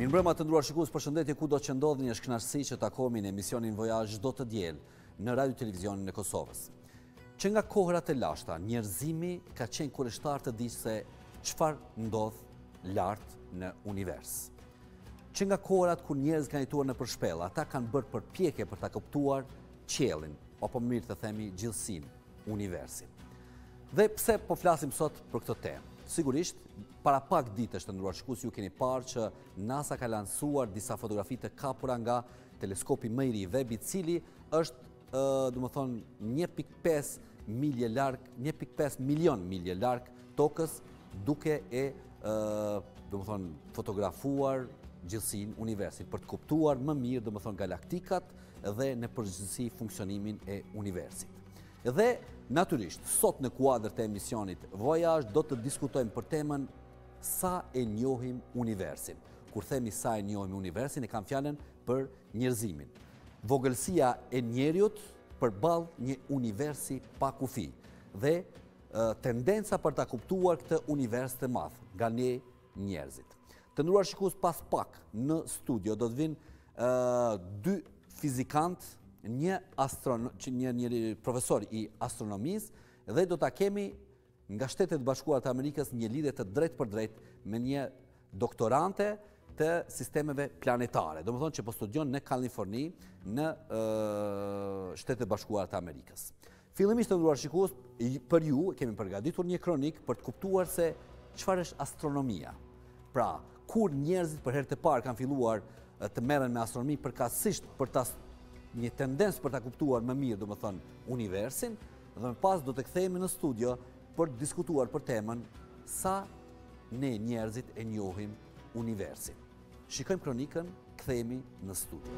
Mirëmbrëma të nderuar shikues, përshëndetje kudo që ndodheni, është kënaqësi që takohemi në emisionin Voyazh çdo të diel në Radio Televizionin e Kosovës. Që nga kohërat e lashta, njerëzimi ka qenë kurioztar të ditë se çfarë ndodh lart në univers. Që nga kohërat kur njerëzit kanë jetuar në përshpellë, ata kanë bërë përpjekje për ta kuptuar qiellin, apo më mirë të themi gjithësinë, universin. Dhe pse po flasim sot për këtë temë? Sigurisht, para pak ditësh të nderuar shikues, ju keni parë që NASA ka lansuar disa fotografi të kapura nga teleskopi më i ri Webb, i cili është, domethënë, 1.5 milje larg, 1.5 milion milje larg tokës, duke domethënë, fotografuar gjithësinë universit për të kuptuar më mirë, domethënë, galaktikat dhe në përgjithësi funksionimin e universit. Dhe, natyrisht, sot në kuadër të emisionit Voyazh do të diskutojmë për temën sa e njohim universin. Kur themi sa e njohim universin, e kam fjalën për njerëzimin. Vogëlsia e njeriut përballë një universi pa kufi dhe tendenca për ta kuptuar këtë univers të madh nga ne njerëzit. Të nderuar shikues, pas pak në studio do të vinë dy fizikantë, një profesor i astronomisë dhe do ta kemi nga Shtetet e Bashkuara të Amerikës një lidhje të drejtë për drejtë me një doktorante të sistemeve planetare, domethënë që po studion në Kaliforni, në Shtetet e Bashkuara të Amerikës. Fillimisht të nderuar shikues, për ju kemi përgatitur një kronik për të kuptuar se çfarë është astronomia. Pra, kur njerëzit për herë të parë kanë filluar të merren me astronomi përkatësisht për ta një tendencë për ta kuptuar më mirë, domethënë, universin, dhe më pas do të kthehemi në studio për të diskutuar për temën sa ne njerëzit e njohim universin. Shikojmë kronikën, kthehemi në studio.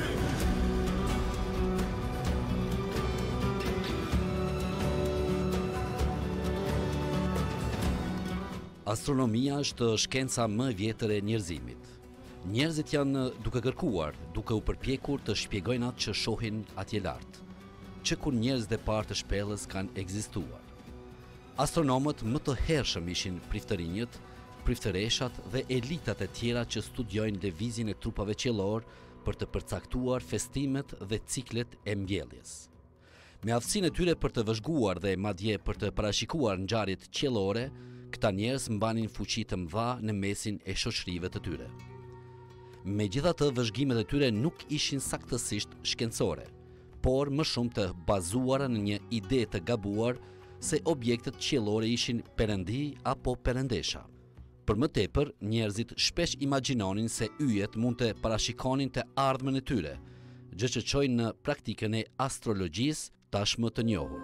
Astronomia është shkenca më e vjetër e njerëzimit. Njerëzit janë duke kërkuar, duke u përpjekur të shpjegojnë atë që shohin atje lart, që kur njerëzit e parë të shpellës kanë ekzistuar. Astronomët më të hershëm ishin priftërinjët, priftëreshat dhe elitat e tjera që studiojnë lëvizjen e trupave qiellor për të përcaktuar festimet dhe ciklet e mbjelljes. Me aftësinë e tyre për të vëzhguar dhe madje për të parashikuar ngjarjet qiellore, këta njerëz mbanin fuqi të mëdha në mesin e shoqërive të tyre. Megjithatë, vëzhgimet e tyre nuk ishin saktësisht shkencore, por më shumë të bazuara në një ide të gabuar se objektet qiellore ishin perëndi apo perëndesha. Për më tepër, njerëzit shpesh imagjinonin se yjet mund të parashikonin të ardhmen e tyre, gjë që çoi në praktikën e astrologjisë tashmë të njohur.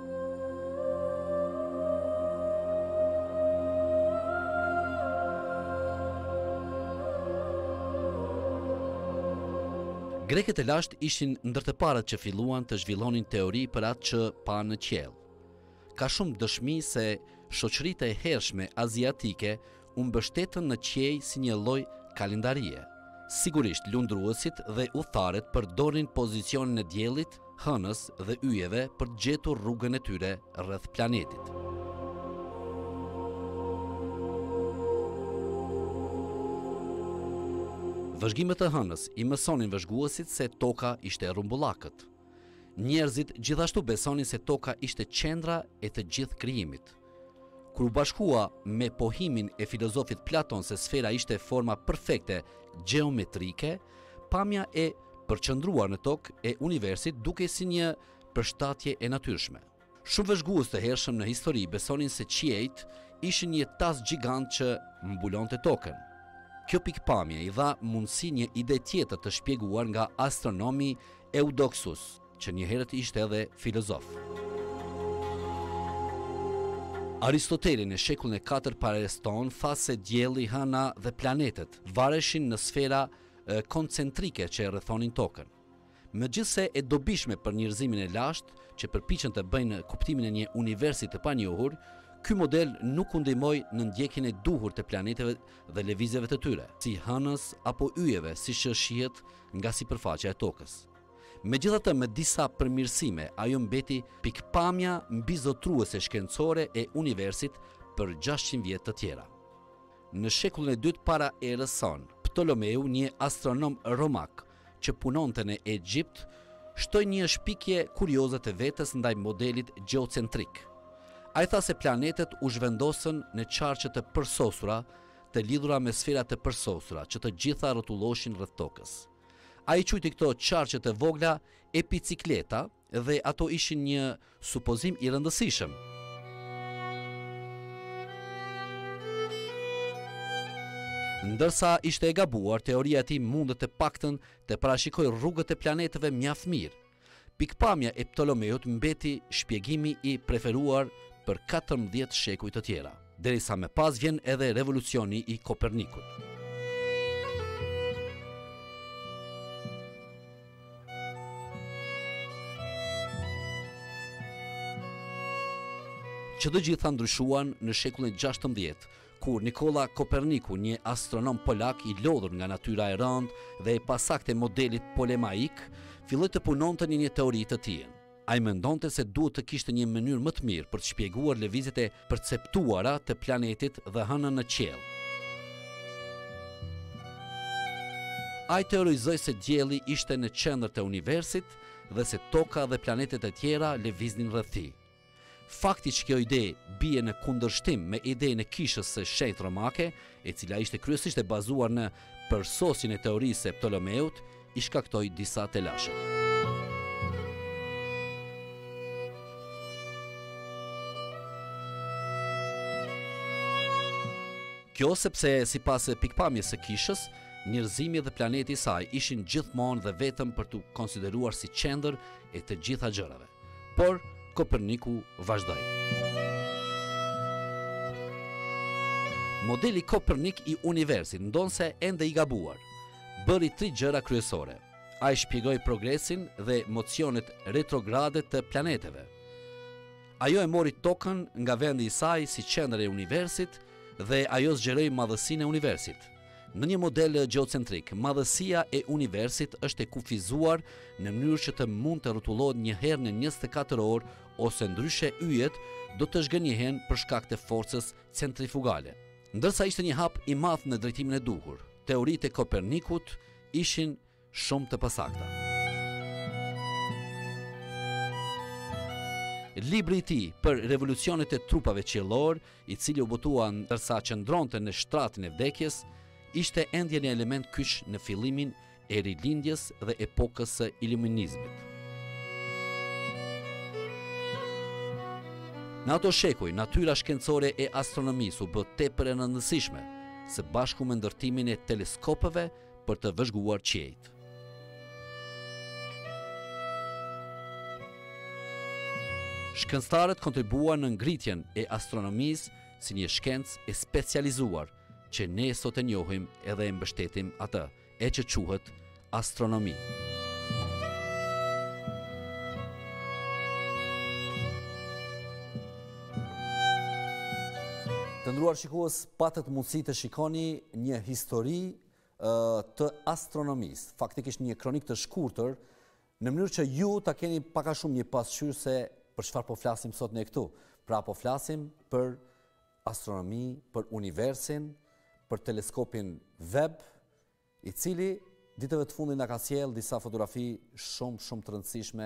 Grekët e lashtë ishin ndër të parët që filluan të zhvillonin teori për atë që pa në qiell. Ka shumë dëshmi se shoqëritë e hershme aziatike u mbështetën në qiell si një lloj kalendarie. Sigurisht lundruesit dhe udhëtarët përdorin pozicionin e diellit, hënës dhe yjeve për të gjetur rrugën e tyre rreth planetit. Vëzhgimet e hënës i mësonin vëzhguesit se toka ishte rrumbullakët. Njerëzit gjithashtu besonin se toka ishte qendra e të gjithë krijimit. Kur u bashkua me pohimin e filozofit Platon se sfera ishte forma perfekte gjeometrike, pamja e përqendruar në tokë e universit duke si një përshtatje e natyrshme. Shumë vëzhgues të hershëm në histori besonin se qiejt ishin një tas gjigant që mbulonte tokën. Kjo pikpamje i dha mundësi një ide tjetër të shpjeguar nga astronomi Eudoxus, që një herët ishte edhe filozof. Aristoteli në shekullin e 4 para.e. tha se dielli, hëna dhe planetet vareshin në sfera koncentrike që e rrethonin tokën. Megjithse e dobishme për njerëzimin e lashtë që përpiqen të bëjnë kuptimin e një universi të panjohur, ky model nuk u ndihmoi në ndjekjen e duhur të planeteve dhe lëvizjeve të tyre, si hënës apo yjeve, siç shihet nga sipërfaqja e tokës. Megjithatë, me disa përmirësime, ajo mbeti pikpamja mbizotruese shkencore e universit për 600 vjet të tjera. Në shekullin e 2 para erës son, Ptolomeu, një astronom romak që punonte në Egjipt, shtoi një shpikje kurioze të vetes ndaj modelit geocentrik. Ai tha se planetet u zhvendosën në qarqe të përsosura, të lidhura me sfera të përsosura, që të gjitha rrotulloshin rreth tokës. Ai quajti këto qarqe të vogla epicikleta dhe ato ishin një supozim i rëndësishëm. Ndërsa ishte e gabuar, teoria e tij mundet të paktën të parashikojë rrugët e planeteve mjaft mirë. Pikpamja e Ptolemeut mbeti shpjegimi i preferuar për 14 shekuj të tjera, derisa më pas vjen edhe revolucioni i Kopernikut. Që të gjitha ndryshuan në shekullin 16, kur Nikola Koperniku, një astronom polak i lodhur nga natyra e rëndë dhe e pasakte modelit polemaik, filloi të punonte në një teori të tij. Ai mendonte se duhet të kishte një mënyrë më të mirë për të shpjeguar lëvizjet e perceptuara të planetit dhe hënën në qiell. Ai teorizoi se dielli ishte në qendër të universit dhe se toka dhe planetet e tjera lëviznin rreth tij. Fakti që kjo ide bie në kundërshtim me idenë e kishës së shenjtë romake, e cila ishte kryesisht e bazuar në përsosjen e teorisë së Ptolemeut, i shkaktoi disa telashe. Kjo sepse sipas pikpamjes së kishës, njerëzimi dhe planeti i saj ishin gjithmonë dhe vetëm për të konsideruar si qendër e të gjitha gjërave. Por Koperniku vazhdoi. Modeli Kopernik i universit ndonse ende i gabuar. Bëri 3 gjëra kryesore. Ai shpjegoi progresin dhe mocionet retrograde të planeteve. Ajo e mori tokën nga vendi i saj si qendër e universit dhe ajo zgjeroi madhësinë e universit. Në një model geocentrik, madhësia e universit është e kufizuar në mënyrë që të mund të rrotullohet një herë në 24 orë ose ndryshe yjet do të zhgënjehen për shkak të forcës centrifugale. Ndërsa ishte një hap i madh në drejtimin e duhur, teoritë e Kopernikut ishin shumë të pasakta. Libri i tij për revolucionet e trupave qiellor, i cili u botua ndërsa qëndronte në shtratin e vdekjes, ishte ende një element kyç në fillimin e rilindjes dhe epokës së iluminizmit. Në ato shekuj, natyra shkencore e astronomisë u bë tepër e rëndësishme, së bashku me ndërtimin e teleskopeve për të vëzhguar qiejt. Shkencëtarët kontribuan në ngritjen e astronomisë si një shkencë e specializuar, që ne sot e njohim edhe e mbështetim atë, e që quhet astronomi. Të nderuar shikues, patët mundësi të shikoni një histori të astronomisë, faktikisht një kronik të shkurtër, në mënyrë që ju ta keni pak a shumë një pasqyrë se për çfarë po flasim sot ne këtu. Pra po flasim për astronomi, për universin, për teleskopin Webb, i cili ditëve të fundit na ka sjellë disa fotografi shumë të rëndësishme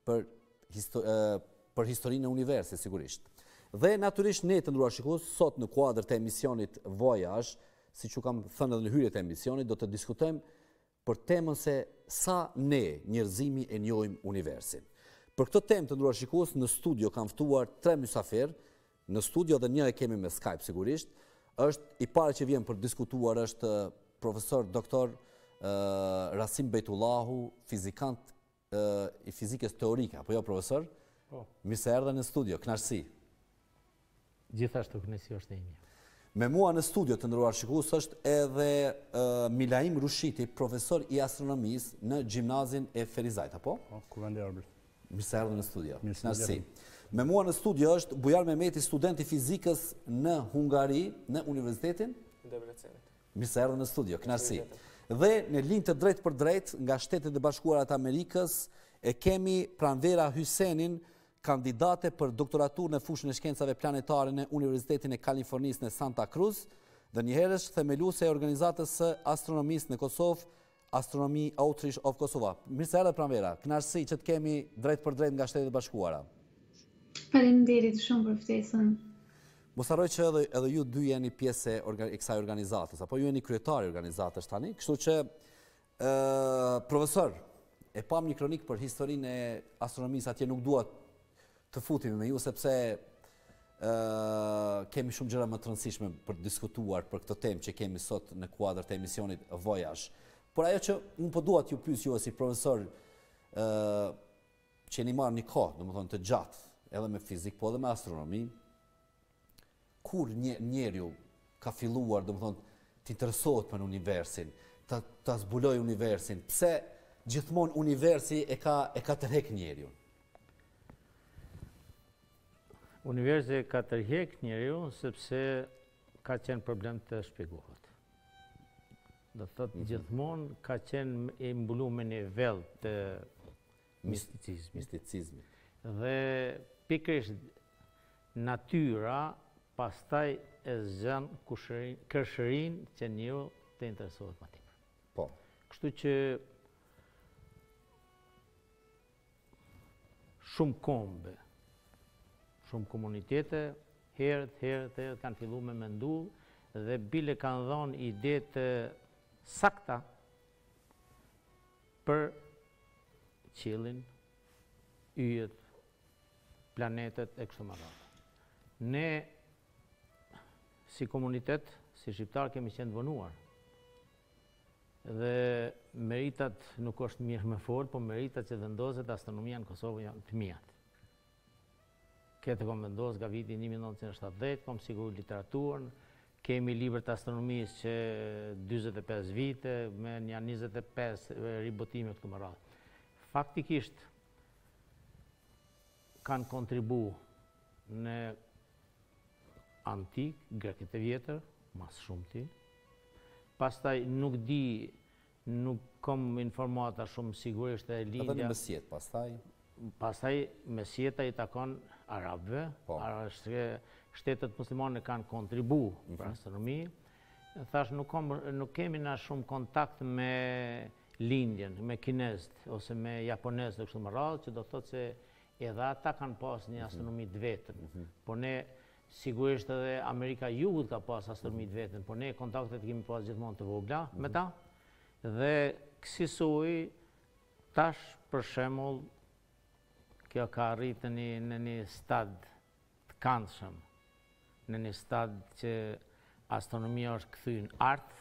për historinë e universit sigurisht. Dhe natyrisht ne të nderuar shikues, sot në kuadër të emisionit Voyage, siç u kam thënë edhe në hyrjet e emisionit, do të diskutojmë për temën se sa ne njerëzimi e njohim universin. Për këtë temë të nderuar shikues, në studio kam ftuar 3 mysafir, në studio dhe një e kemi me Skype sigurisht. Është i pari që vjen për diskutuar është profesor doktor Rasim Bejtullahu, fizikant i fizikës teorike, apo jo profesor? Po. Mirë se erdhe në studio, kënaqësi. Gjithashtu kënaqësi është e ime. Me mua në studio të nderuar shikues është edhe Milaim Rushiti, profesor i astronomisë në gjimnazin e Ferizajt, apo? Po, Kuvendi Arbërt. Mirë se erdhe në studio. Kënaqësi. Me mua në studio është Bujar Mehmeti, student i fizikës në Hungari, në Universitetin Debrecenit. Mirë se erdhe në studio, kënaqësi. Dhe në linjë të drejtë për drejtë nga Shtetet e Bashkuara të Amerikës e kemi Pranvera Hysenin, kandidate për doktoraturë në fushën e shkencave planetare në Universitetin e Kalifornisë në Santa Cruz dhe njëherësh themeluese e organizatës së astronomisë në Kosovë, Astronomy Outreach of Kosova. Mirë se erdhe pranvera, kënaqësi që të kemi drejt për drejt nga Shtetet e Bashkuara. Faleminderit shumë për ftesën. Mos harroj që edhe ju dy jeni pjesë e kësaj organizatës, apo ju jeni kryetari i organizatës tani, kështu që profesor, e pam një kronik për historinë e astronomisë, atje nuk dua të futemi me ju sepse kemi shumë gjëra më të rëndësishme për të diskutuar për këtë temë që kemi sot në kuadër të emisionit Voyage. Por ajo që unë po dua t'ju pyes ju si profesor që jeni marrë një kohë, domethënë të gjatë, edhe me fizik, po edhe me astronomi, kur njeriu ka filluar, domethënë, të interesohet për universin, ta zbuloj universin, pse gjithmonë universi e ka tërheq njeriu? Universi ka tërheq njeriu sepse ka qenë problem të shpjeguar. Do thotë gjithmonë ka qenë e mbuluar me nivel të misticizmi. Dhe pikërisht natyra pastaj e zgjan kërshërinë që njeriu të interesohet më tepër. Po. Kështu që shumë kombe, shumë komunitete herët kanë filluar me mendu dhe bile kanë dhënë ide të sakta për qiellin, yjet, planetet e kështu me radhë. Ne si komunitet, si shqiptar kemi qenë të vonuar. Dhe meritat nuk është mirë me fol, po meritat që vendoset astronomia në Kosovë janë të mijat. Këtë kom vendosë nga viti 1970, kom sigur literaturën, kemi libër të astronomisë që 45 vite, me një 25 ribotime këtu më radhë. Faktikisht, kanë kontribu në antik, grekët e vjetër, mas shumë ti. Pastaj nuk di, nuk kom informata shumë sigurisht e lindja. Edhe në mesjet, pastaj? Pastaj mesjeta i takon arabëve, shtetet muslimane kanë kontribu për astronomi. Thash, nuk kemi na shumë kontakt me lindjen, me kinezët, ose me japonezët dhe kështu më radhë, që do thotë se edhe ata kanë pas një astronomi të vetën. Po ne, sigurisht edhe Amerika Jugut ka pas astronomi të vetën, po ne kontaktet kemi pas gjithmonë të vogla me ta. Dhe kësaj tash, për shembull, kjo ka arritë në një stad të këndshëm, në një stad që astronomia është kthyer në art,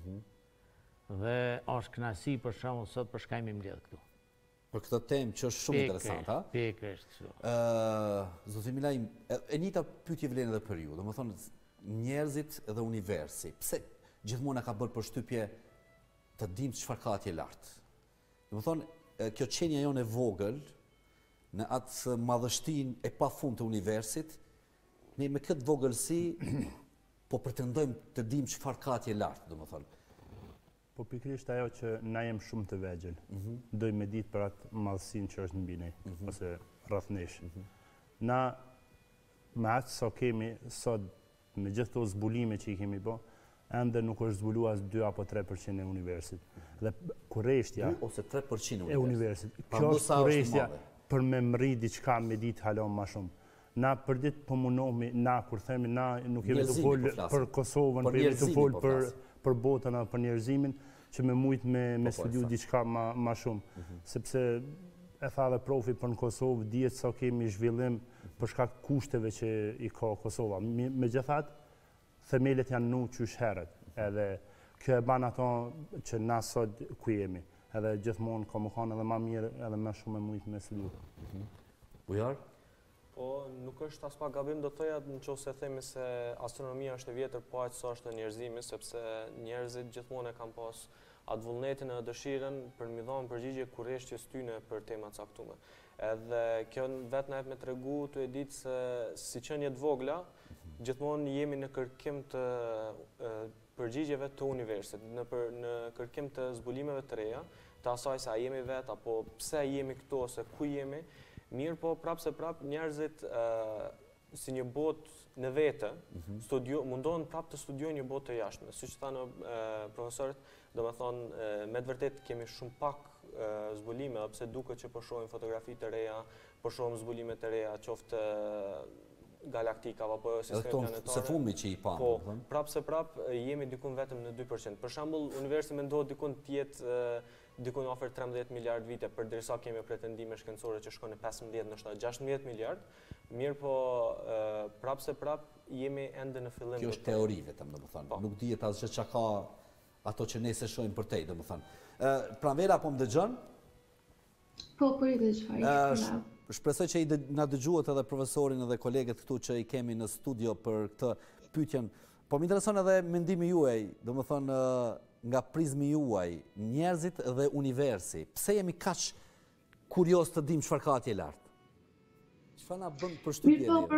dhe është kënaqësi për shembull sot për shkajmë mbledh këtu. Për këtë temë që është shumë interesante, ha? Pikërisht. Zoti Milaj, e njëjta pyetje vlen edhe për ju. Domethënë njerëzit dhe universi. Pse gjithmonë ka bërë përshtypje të dim çfarë ka atje lart? Domethënë kjo qenia jonë e vogël në atë madhështinë e pafund të universit, ne me këtë vogëlsi po pretendojmë të dim çfarë ka atje lart, domethënë. Po pikërisht ajo që na jem shumë të vegjël. Dojmë me ditë për atë madhësinë që është mbi ne, ose rreth nesh. Na me atë sa kemi sot, me gjithë këto zbulime që i kemi bë, ende nuk është zbuluar as 2 apo 3% e universit. Dhe kurreshtja 2 ose 3% e universit. Kjo është kurreshtja për me mri diçka me ditë halon më shumë. Na për ditë po mundohemi, na kur themi na nuk jemi të folë për Kosovën, po jemi të folë për botën apo për njerëzimin, që me mujt me studiu diçka më shumë. Sepse e tha dhe profi për në Kosovë, dihet sa kemi zhvillim për shkak kushteve që i ka Kosova. Megjithatë, themelet janë nu qysh herët, edhe kjo e ban ato që na sot ku jemi. Edhe gjithmonë ka më kanë edhe më mirë, edhe më shumë me mujt me studiu. Bujar? Po, nuk është as pak gabim, do thoja nëse themi se astronomia është e vjetër, po aq sa është e njerëzimit, sepse njerëzit gjithmonë e kanë pas atë vullnetin e dëshirën për mi dhënë përgjigje kurreshtjes tyne për tema të caktuara. Edhe kjo vetë na jep me tregu të e ditë se si qenie të vogla, gjithmonë jemi në kërkim të përgjigjeve të universit, në kërkim të zbulimeve të reja, të asaj se a jemi vetë, apo pse jemi këtu ose ku jemi. Mirë, po prapë se prapë njerëzit si një botë në vete, mundohen prapë të studiojnë një botë të jashtme. Si që thanë profesorët, do me thonë, me të vërtet kemi shumë pak zbulime, pse duke që po shohim fotografi të reja, po shohim zbulime të reja, qoftë galaktika apo sistemi planetare. Se fumi që i pamë. Po, prapë se prapë jemi dikun vetëm në 2%. Për shembull, universi mendohet dikun të jetë dikun ofër 13 miliard vite, përderisa kemi pretendime shkencore që shkon në 15, ndoshta 16 miliard. Mirë po, prapë se prapë jemi ende në fillim. Kjo është teori vetëm, domethënë. Nuk dihet asgjë çka ka ato që ne se shohim për tej, domethënë. Pranvera po më dëgjon? Po i dëgjoj. Shpresoj që na dëgjuat edhe profesorin edhe kolegët këtu që i kemi në studio për këtë pyetjen. Po më intereson edhe mendimi juaj, domethënë nga prizmi juaj, njerëzit dhe universi. Pse jemi kaq kurioz të dim çfarë ka atje lart? Çfarë na bën përshtypje? Mirë, po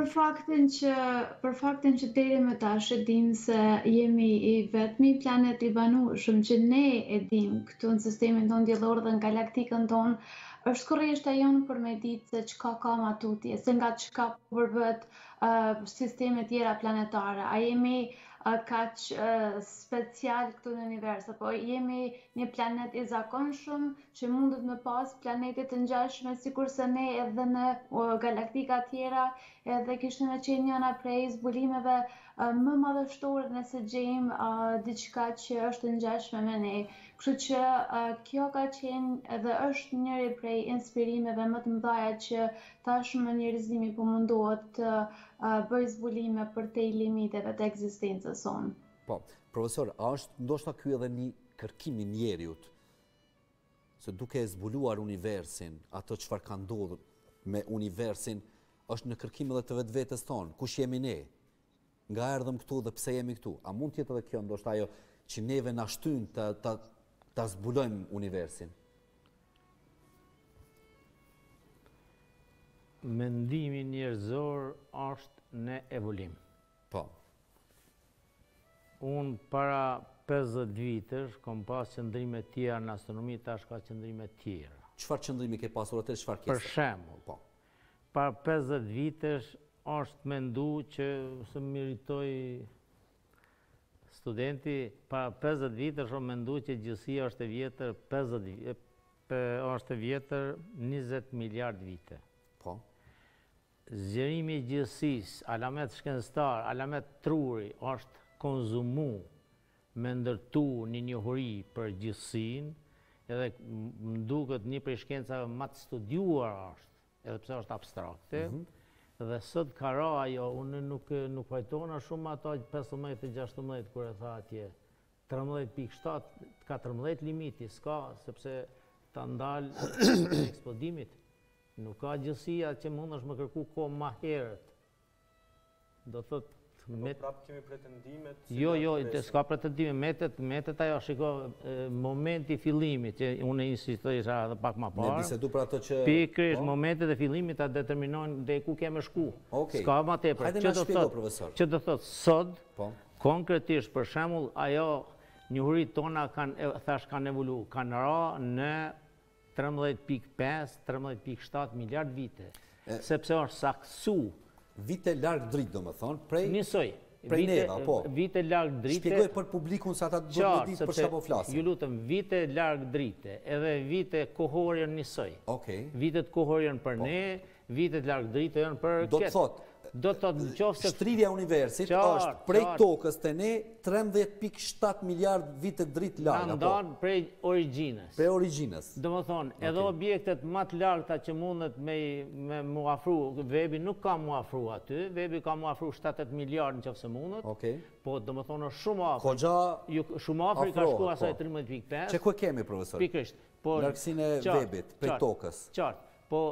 për faktin që deri më tash e dim se jemi i vetmi planet i banueshëm që ne e dim këtu në sistemin tonë diellor dhe në galaktikën tonë, është kurreshta jonë për me ditë se çka ka ma tutje, se nga çka përbët sisteme tjera planetare. A jemi kaq special këtu në univers, apo jemi një planet i zakonshëm që mundet me pas planetet të ngjashme sikurse ne edhe në galaktika tjera, edhe kishte me qenë njëna prej zbulimeve më madhështore nëse gjejmë diçka që është ngjashme me ne. Kështu që kjo ka qenë edhe është njëri prej inspirimeve më të mëdha që tashmë njerëzimi po mundohet të bëj zbulime për te limiteve të ekzistencës sonë. Po, profesor, a është ndoshta ky edhe një kërkim i njeriut, se duke zbuluar universin, ato çfarë ka ndodhur me universin, është në kërkim edhe të vetvetes tonë, kush jemi ne? Nga erdhëm këtu dhe pse jemi këtu? A mund të jetë edhe kjo ndoshta ajo që neve na shtyn ta zbulojmë universin? Mendimi njerëzor është në evolim. Po. Unë para 50 vitësh kom pas qëndrime tjera në astronomi, tash ka qëndrime tjera. Çfarë qëndrimi ke pasur atë, çfarë ke? Për shembull, po. Para 50 vitësh është mendu që se meritoj studenti, para 50 vitësh është mendu që gjësia është e vjetër 20 miliard vite. Po. Zgjerimi i gjësisë, alamet shkencëtar, alamet truri është konzumu me ndërtu një njohuri për gjësinë, edhe më duket një prej shkencave më të studiuar është, edhe pse është abstrakte, dhe sot ka ra ajo, unë nuk vajtona shumë ato 15-16 kur e tha atje, 13.7, 14 limiti, s'ka, sepse ta ndalë eksplodimit. Nuk ka gjësia që mund është më kërku ko ma herët. Do thot... prapë kemi pretendimet... Jo, s'ka pretendime, metet ajo, shiko, momenti fillimit, që unë insistoj dhe pak ma parë. Me bisedu për ato që... Pikrish, momentet e fillimit ta determinojnë dhe ku keme shku. S'ka ma tepër. Hajde na shpjego, profesor. Që do thot, sot, konkretisht, për shembull, ajo njohurit tona kanë evolu, kanë ra në 13.5, 13.7 miliard vite, sepse është saksu. Vite larg dritë, do më thonë, prej... Njësoj. Prej neva, po. Vite larg drite... Shpjegoj për publikun sa ata do të ditë për çfarë po flasim. Ju lutem, vite larg drite, edhe vite kohore janë njësoj. Okej. Vitet kohore janë për ne, vitet larg drite janë për këtë. Do të thotë, në qoftë se shtrirja e universit është prej tokës te ne 13.7 miliard vite dritë larg. Na ndan prej origjinës. Prej origjinës. Domethënë, edhe objektet më të larta që mundet me mu afru, Webi nuk ka mu afru aty, Webi ka mu afru 70 miliard nëse mundet. Okej. Po domethënë shumë afër. Koxha shumë afër ka shkuar asaj 13.5. Çe ku kemi, profesor? Pikërisht. Po largësinë e Webit prej tokës. Qartë. Po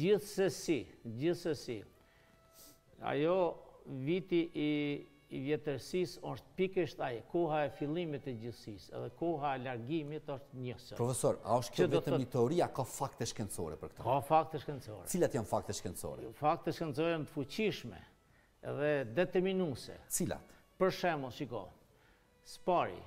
gjithsesi ajo viti i vjetërsisë është pikërisht ai, koha e fillimit të gjësisë, edhe koha e largimit është njësoj. Profesor, a është kjo vetëm një teori, a ka fakte shkencore për këtë? Ka fakte shkencore. Cilat janë fakte shkencore? Fakte shkencore janë të fuqishme edhe determinuese. Cilat? Për shembull, shiko, spari,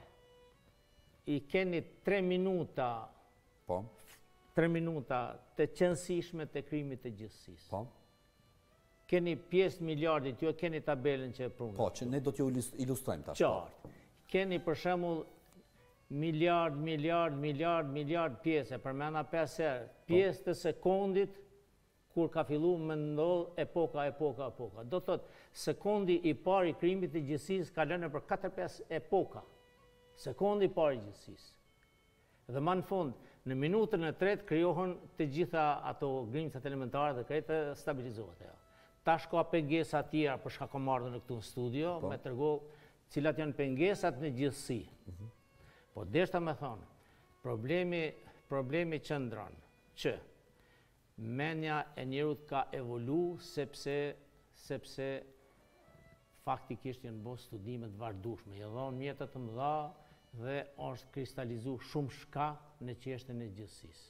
i keni 3 minuta, 3 minuta të qëndësishme të krijimit të gjësisë. Po. keni pjesë miliardit, ju keni tabelën që prunë. Po, që ne do t'ju ilustrojmë tash. Qartë. Keni për shembull miliard pjesë, përmenda 5 herë, pjesë të sekondit kur ka fillu me ndodh epoka. Do thot, sekundi i parë i krijimit të gjithësisë ka lënë për 4-5 epoka. Sekundi i parë i gjithësisë. Dhe më në fund, në minutën e tretë krijohen të gjitha ato grimcat elementare dhe krejtë stabilizohet ajo. Tash ka pengesa tjera për shkak të marrë në këtu në studio, me tregu cilat janë pengesat në gjithësi. Po deshta me thonë, problemi qëndron që mendja e njerëzit ka evolu sepse faktikisht janë bërë studime të vazhdueshme, i dhon mjete të mëdha dhe është kristalizu shumë shka në çështjen e gjithësisë.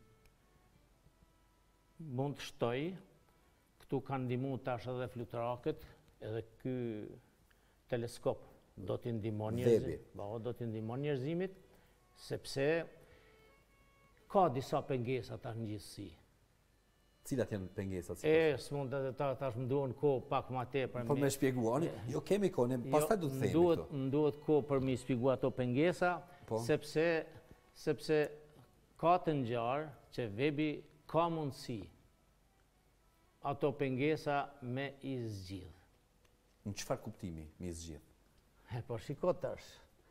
Mund të shtoj, këtu kanë ndihmu tash edhe fluturakët, edhe ky teleskop do t'i ndihmon njerëzimit, sepse ka disa pengesa tash në gjithësi. Cilat janë pengesat? S'mund të tash më duhen kohë pak më tepër. Po me shpjeguani, jo kemi kohë, pastaj do të themi këtu. Më duhet kohë për mi shpjegu ato pengesa, sepse ka të ngjarë që webi ka mundësi ato pengesa me i zgjidh. Në çfarë kuptimi me i zgjidh? Po shiko tash.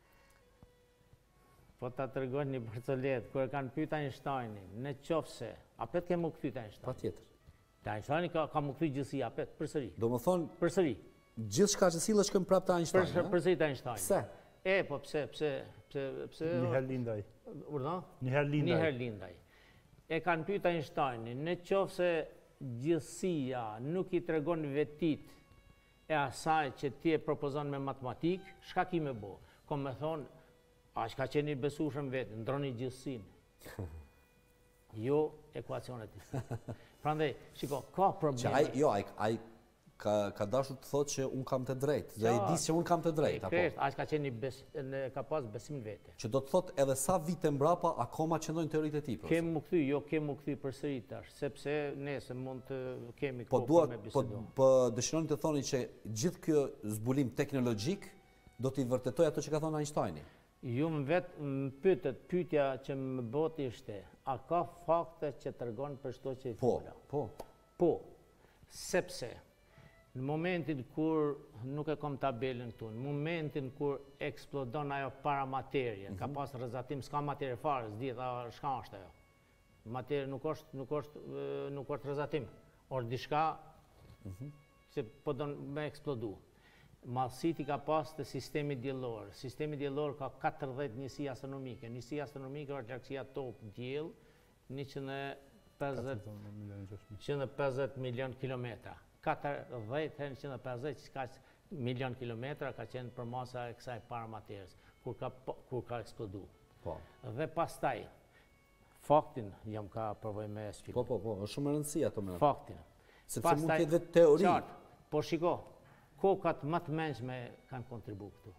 Po ta tregoj një përcolet, kur e kanë pyet Einsteinin, në qofse, a pet ke më kthyt Einstein? Patjetër. Te Einsteini ka më kthyt gjithësia, a pet përsëri. Domethënë, përsëri. Gjithçka që sillesh këm prapë te Einstein. Përsëri te Einstein. Pse? Po pse? Një herë lindaj. Urdhë? Një herë lindaj. E kanë pyet Einsteinin, në qofse gjithësia nuk i tregon vetit e asaj që ti e propozon me matematik, çka ki me bo? Kom me thonë, aq ka qeni besueshëm vetë, ndroni gjithësinë. Jo ekuacionet i së. Prandaj, shiko, ka probleme. Ai ka dashur të thotë që unë kam të drejtë, dhe i disë që unë kam të drejtë. Aq ka qeni ka pas besimin vete. Që do të thotë edhe sa vite mbrapa akoma qëndrojnë teoritë e tij. Kemë u kthy përsëri tash, sepse nëse mund të kemi kohë me bisedë. Po dëshironi të thoni që gjithë ky zbulim teknologjik do t'i vërtetoj ato që ka thënë Einsteini. Ju më vetë më pyetja që më bot ishte, a ka fakte që tregon për çdo që i fola? Po, sepse në momentin kur, nuk e kam tabelën këtu, në momentin kur eksplodon ajo paramaterje, ka pas rrezatim, s'ka materie fare, s'dihet çka është ajo. Materie nuk është rrezatim, or diçka që po don me eksplodu. Mallësit i ka pas të sistemi diellor. Sistemi diellor ka 40 njësi astronomike. Njësi astronomike është galaksi top diell, 150 milion kilometra. 40 herë 150 që ka milion kilometra ka qenë për masa e kësaj paramaterjes, kur ka eksplodu. Dhe pastaj, faktin jam ka përvoj me shpiku. Po, është shumë rëndësia ato me. Faktin. Sepse mund të jetë teori. Po shiko, kokat më të mençme kanë kontribu këtu.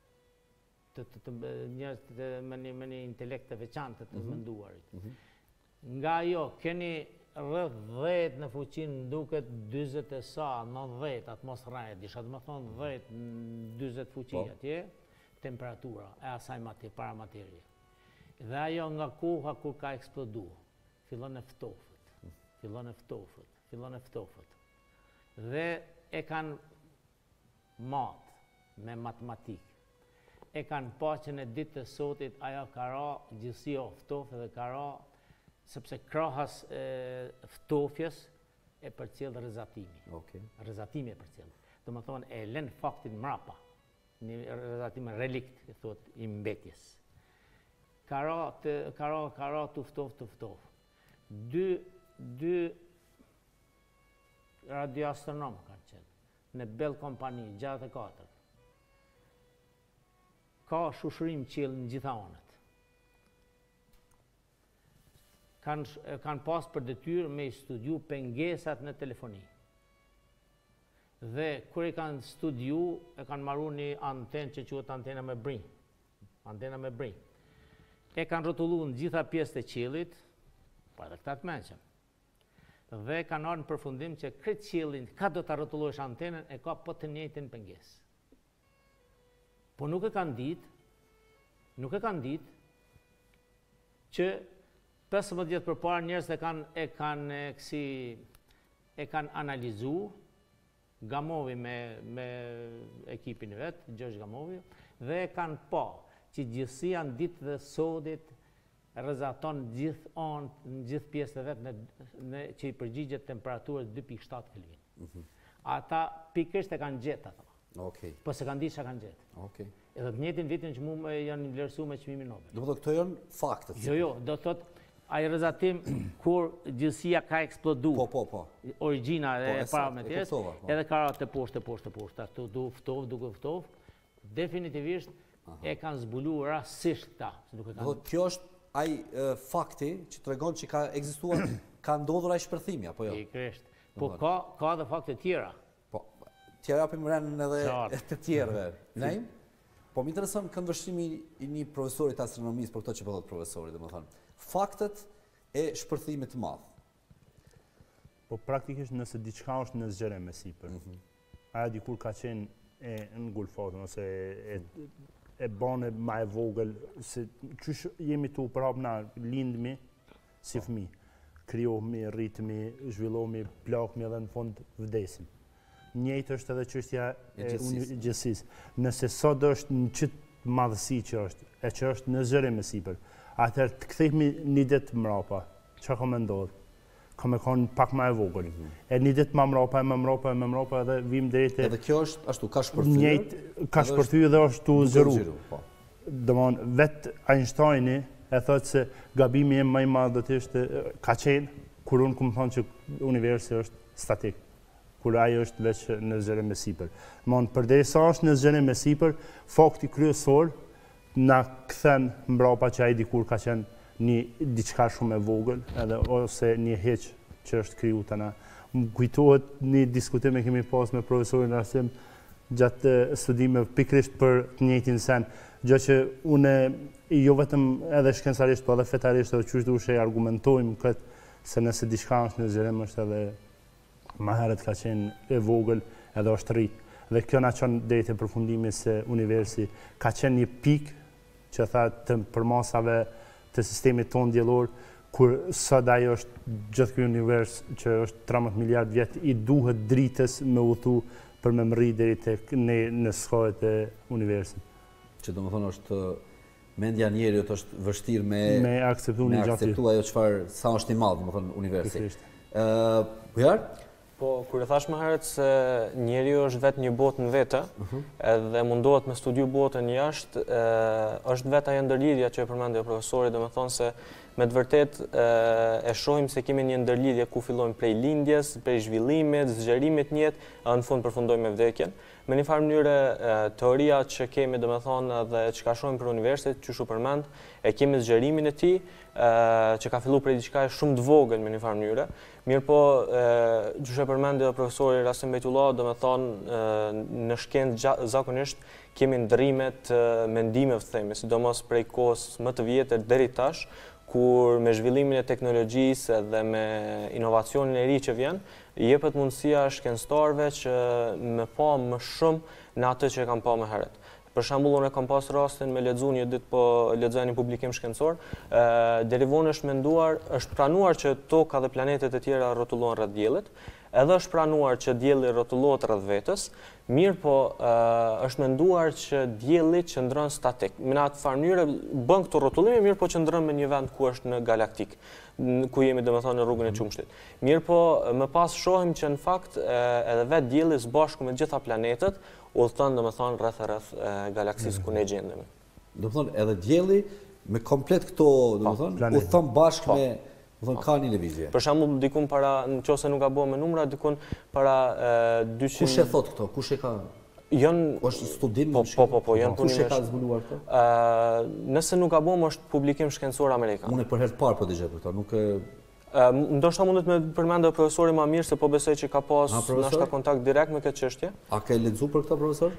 Njerëz me një intelekt të veçantë të menduarit. Nga jo, keni rreth 10 në fuqinë duket 40 e sa, 90 atmosferë, disha të më thonë 10-40 fuqi atje, temperatura e asaj paramaterje. Dhe ajo nga koha kur ka eksplodu, fillon e ftofët. Dhe e kanë matë me matematikë. E kanë pa që në ditë të sotit ajo ka ra gjithësi o ftofë dhe ka ra sepse krahas ftofjes e përcjell rrezatimi. Rrezatimi e përcjell. Do më thonë e lën faktin mrapa. Një rrezatim relikt, e thot, i mbetjes. Ka ra të ftofë. Dy radioastronom kanë qenë në Bell Company 64. Ka shushërim qiell në gjitha anët. Kanë pas për detyrë me i studiu pengesat në telefoni. Dhe kur i kanë studiu, e kanë marru një antenë që quhet antena me brinj. E kanë rrotullu në gjitha pjesët e qiellit, pa edhe këta të mençëm. dhe kanë ardhur në përfundim që këtë qiellin, ka do ta rrotullosh antenën, e ka po të njëjtin pengesë. Po nuk e kanë ditë që 15 vjet përpara njerëzit e kanë analizuar Gamovi me ekipin e vet, Gjosh Gamovi, dhe kanë pa që gjithësia në ditë dhe sodit rrezaton gjithë anë, në gjithë pjesët e vet që i përgjigjet temperaturës 2.7 Kelvin. Ata pikërisht e kanë gjetë ato. Po se kanë ditë çka kanë gjetë. Edhe të njëjtin vitin që mu janë vlerësuar me çmimin Nobel. Do të thotë këto janë faktet. Jo, do të thotë ai rrezatim kur gjithësia ka eksploduar. Po. Origjina e parametrës, edhe ka të poshtë, ashtu duke ftof, definitivisht e kanë zbuluar rastësisht ta. Do kjo është ai fakti që tregon që ka ekzistuar, ka ndodhur ai shpërthimi apo jo? Pikërisht. Po ka edhe fakte tjera. Po, tjera japim rënë edhe të tjerëve. Naim? Po më intereson këndvështrimi i një profesorit astronomisë për këto që po thotë profesori, domethënë. Faktet e shpërthimit të madh. Po praktikisht nëse diçka është në zgjerim me sipër. Ajo dikur ka qenë e ngulfatur ose e bane ma e vogël, se qysh jemi tu prap na lindmi si fëmijë. Krijohemi, rritemi, zhvillohemi, plakmi edhe në fund vdesim. Njëjtë është edhe çështja e gjësisë. Nëse sot është në çit madhësi që është, e që është në zgjerim me sipër, atëherë të kthehemi një ditë mrapa, çka ka më ndodhur? Ka me konë pak ma e vogël. E një ditë më mrapa edhe vim deri te. Edhe kjo është ashtu ka shpërthyer. Ka shpërthyer dhe është tu zëru. Domthon vetë Einsteini e thotë se gabimi im më i madh do të ishte ka qenë kur unë kam thonë që universi është statik. Kur ai është veç në zgjerim me sipër. Domthon përderisa është në zgjerim me sipër, fakti kryesor na kthen mbrapa që ai dikur ka qenë një diçka shumë e vogël, edhe ose një hiç që është kriju tani. Më kujtohet një diskutim e kemi pas me profesorin Rasim gjatë studimeve pikërisht për të njëjtin sen, gjë që unë jo vetëm edhe shkencarisht, po edhe fetarisht edhe qysh duhet të argumentojmë këtë se nëse diçka është në zgjerim është edhe më herët ka qenë e vogël edhe është rrit. Dhe kjo na çon deri te përfundimi se universi ka qenë një pikë që tha të përmasave të sistemit tonë diellor, kur sot ajo është gjithë ky univers që është 13 miliard vjet i duhet dritës me udhëtu për me mrri deri tek ne në skohet e universit. Që domethënë është mendja e njeriut është vështirë me akceptu një gjatë. Akceptu ajo çfarë sa është i madh domethënë universi. Bujar? Po, kur e thash më herët se njeriu është vetë një botë në vete, edhe mundohet me studiu botën jashtë, është vetë ajo ndërlidhja që e përmendi profesori, domethënë se me të vërtet e shohim se kemi një ndërlidhje ku fillojmë prej lindjes, prej zhvillimit, zgjerimit në jetë, në fund përfundojmë me vdekjen. Me një farë mënyrë teoria që kemi domethënë dhe çka shohim për universitet, që shu përmend, e kemi zgjerimin e tij, që ka filluar prej diçka shumë të vogël me një farë mënyrë. Mirë po, që e përmendi profesori Rasim Bejtullah, domethënë në shkencë zakonisht kemi ndrrimet mendimeve, themi, sidomos prej kohës më të vjetër deri tash, kur me zhvillimin e teknologjisë dhe me inovacionin e ri që vjen, jepet mundësia shkencëtarëve që me pa më shumë në atë që kam pa më herët. Për shembull, unë kam pas rastin me lexuar një ditë po lexoj një publikim shkencor, deri vonë është pranuar që toka dhe planetet e tjera rrotullohen rreth diellit, edhe është pranuar që dielli rrotullohet rreth vetës, mirë po është menduar që dielli qëndron statik. Me atë farë mënyrë bën këto rrotullime, mirë po qëndron me një vend ku është në galaktik, ku jemi domethënë në rrugën e qumshtit. Mirë po më pas shohim që në fakt edhe vetë dielli së bashku me gjitha planetet udhton domethënë rreth galaksisë ku ne gjendemi. Domethënë edhe dielli me komplet këto domethënë udhton bashkë me ka një lëvizje. Për shembull, dikun para, nëse nuk gaboj me numra, dikun para 200. Kush e thot këto? Kush e ka? Është studim? Po, janë punime. Kush e ka zbuluar këto? Nëse nuk gaboj, është publikim shkencor amerikan. Unë për herë të parë po dëgjoj për këto, nuk ndoshta mundet me përmendë profesori më mirë se po besoj që ka pas ndoshta kontakt direkt me këtë çështje. A ke lexuar për këtë profesor?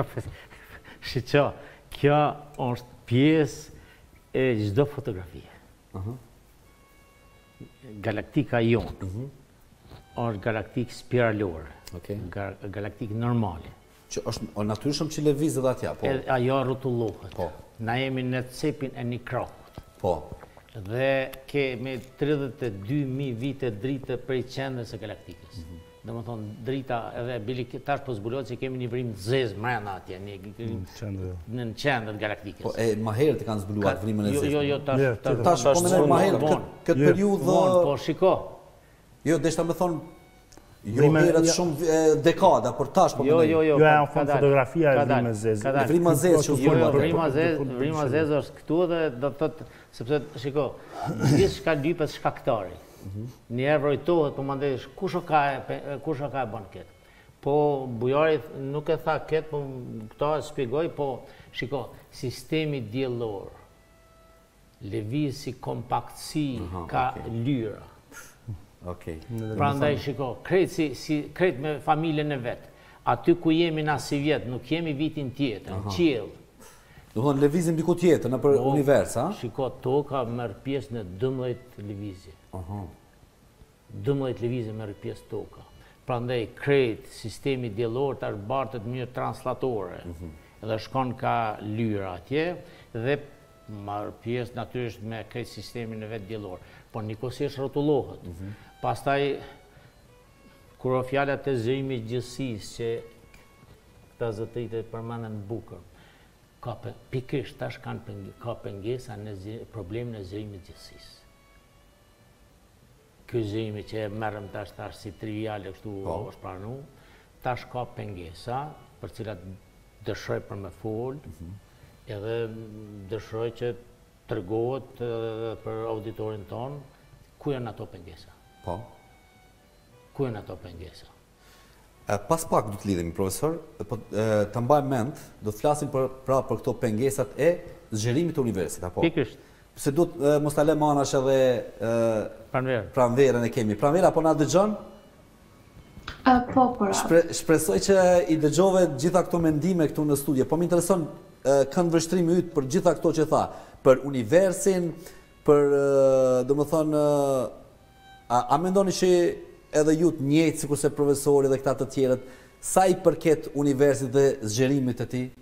Shiço, kjo është pjesë e çdo fotografie. Galaktika jonë, është galaktikë spiralore, galaktikë normale. Që është natyrshëm që lëvizë dhe atja, po? Ajo rrotullohet. Na jemi në cepin e një krahut. Po. Dhe kemi 32.000 vite dritë prej qendrës së galaktikës. Dhe më thonë, drita edhe bili tash po zbulohet që kemi një vrim zezë mrena atje, në qendrën galaktikës. Po, e ma herët e kanë zbuluar vrimën e zezë? Jo, tash po me ma herët këtë periudhë... Po, shiko. Jo, deshta me thonë, jo herët shumë dekada, por tash po me Jo, e në fond fotografia e vrim e zezë. Vrim e zezë që Jo, vrim e zezë është këtu dhe do të thotë, sepse, shiko, gjithë shka lypet shkaktari. Njerë vrojtohet, po më ndeshë, kusho ka e banë këtë. Po, bujari nuk e tha këtë, po këta e shpjegoj, po, shiko, sistemi diellor, lëviz si kompaktësi, ka lyra. Pra ndaj, shiko, krejt me familjen e vetë, aty ku jemi na si vjetë, nuk jemi vitin tjetër, në qiellë. Do thonë, lëvizim diku tjetër, në për univers, a? Shiko, toka merë pjesë në 12 lëvizje. 12 lëvizje merë pjesë toka. Pra ndaj, krejt, sistemi diellor të është bartët një translatore. Edhe shkon ka lyra atje, dhe marë pjesë natyrisht me krejt sistemin e vetë diellor. Po nikosisht rrotullohet. Pastaj, kur o fjallat e zërimit gjithësisë, që këta zëtërit e përmendën bukër, pikrisht tash ka pengesa në problemin e zërimit gjithësisë. Ky zërimi që e merrem tash si triviale kështu është pranu, tash ka pengesa për cilat dëshiroj për me fol, edhe dëshiroj që tregohet për auditorin ton ku janë ato pengesa. Po. Ku janë ato pengesa? Pas pak du të lidhemi, profesor, të mbaj mend, do të flasim për këto pengesat e zgjerimit të universit, apo? Pikrisht. Se du të mos të le manash edhe pranverën e kemi. Pranvera, po na dëgjon? Po, Shpresoj që i dëgjove gjitha këto mendime këtu në studje, po më intereson këndvështrimi yt për gjitha këto që tha, për universin, për, do më thonë, a mendoni që edhe ju të njëjtë, si kurse profesori dhe këta të tjerët, sa i përket universit dhe zgjerimit të ti?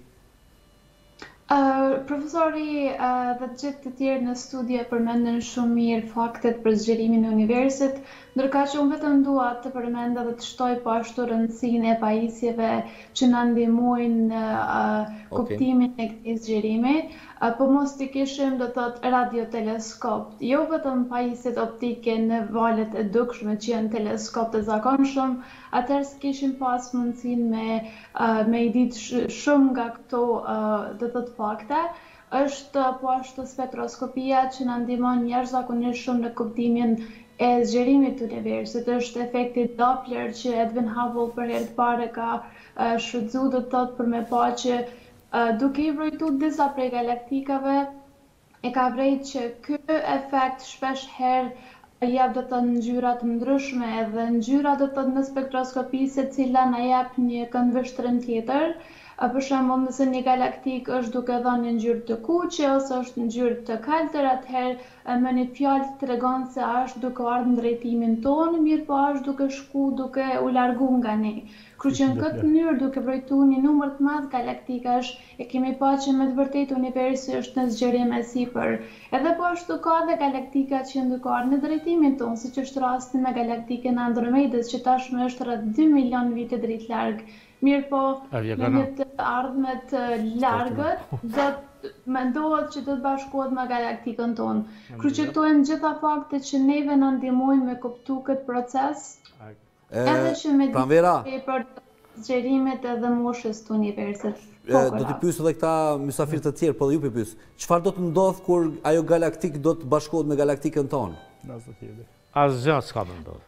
Profesori dhe gjithë të tjerë në studje përmendën shumë mirë faktet për zgjerimin e universit, ndërka që unë vetëm dua të përmenda dhe të shtoj po ashtu rëndësinë e pajisjeve që na ndihmojnë në kuptimin e këtij zgjerimi, po mos të kishim do të thotë radioteleskop, jo vetëm pajisjet optike në valët e dukshme që janë teleskop të zakonshëm, atëherë s'kishim pas mundësinë me i ditë shumë nga këto do të thotë fakte. Është po ashtu spektroskopia që na ndihmon jashtëzakonisht shumë në kuptimin e zgjerimit të universit, është efekti Doppler që Edwin Hubble për herë të parë ka shfrytzuar do të thotë për me pa që duke i vrojtuar disa prej galaktikave, e ka vrejt që ky efekt shpesh herë jep do të thotë ngjyra të ndryshme edhe ngjyra do të thotë në spektroskopi secila na jep një këndvështrim tjetër. Për shembull, nëse një galaktik është duke dhënë një ngjyrë të kuqe ose është në ngjyrë të kaltër, atëherë me një fjalë tregon se është duke ardhur në drejtimin tonë, mirë po është duke u larguar nga ne. Kështu që në këtë mënyrë, duke vrojtuar një numër të madh galaktikash, e kemi pa që me të vërtetë universi është në zgjerim e sipër. Edhe po ashtu ka edhe galaktika që janë duke ardhur në drejtimin tonë, siç është rasti me galaktikën e Andromedës, që tashmë është rreth 2 milion vite dritë larg. Mirë po, në një të ardhme të largët, mendohet që do të bashkohet me galaktikën tonë. Kështu që këto janë gjitha fakte që neve na ndihmojnë me kuptu këtë proces, edhe që me ditë për zgjerimet edhe moshës të universit. Do t'i pyesë edhe këta mysafirë të tjerë, po dhe ju pyes. Çfarë do të ndodhë kur ajo galaktik do të bashkohet me galaktikën tonë? Asgjë s'ka më ndodhë.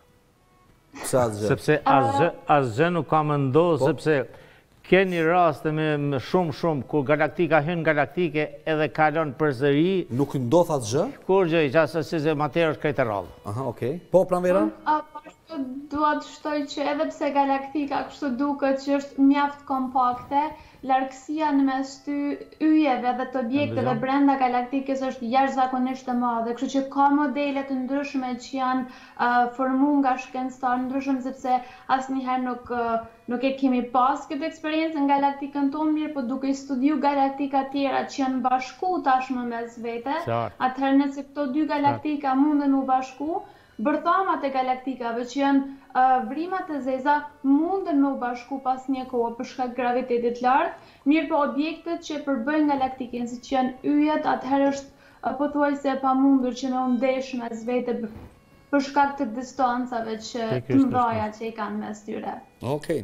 Sepse asgjë nuk ka më ndodhë, sepse keni raste me shumë kur galaktika hyn galaktike edhe kalon përsëri. Nuk ndodh asgjë? Kur gjë, qase se materja është krejt e rrallë. Aha, okay. Po, pranvera? Dua të shtoj që edhe pse galaktika kështu duket që është mjaft kompakte, largësia në mes të yjeve dhe të objekteve brenda galaktikës është jashtëzakonisht e madhe, kështu që ka modele të ndryshme që janë formuar nga shkencëtarë ndryshëm, sepse asnjëherë nuk e kemi pas këtë eksperiencë në galaktikën tonë, mirë, po duke studiu galaktika tjera që janë bashku tashmë mes vete, atëherë nëse këto dy galaktika munden u bashku, bërthamat e galaktikave që janë vrimat e zeza munden me u bashku pas një kohë për shkak gravitetit lartë, mirë po objektet që përbëjnë galaktikën, si që janë yjet, atëherë është pothuajse e pamundur që me u ndesh mes vete për shkak të distancave që të mëdha që i kanë mes tyre. Okej.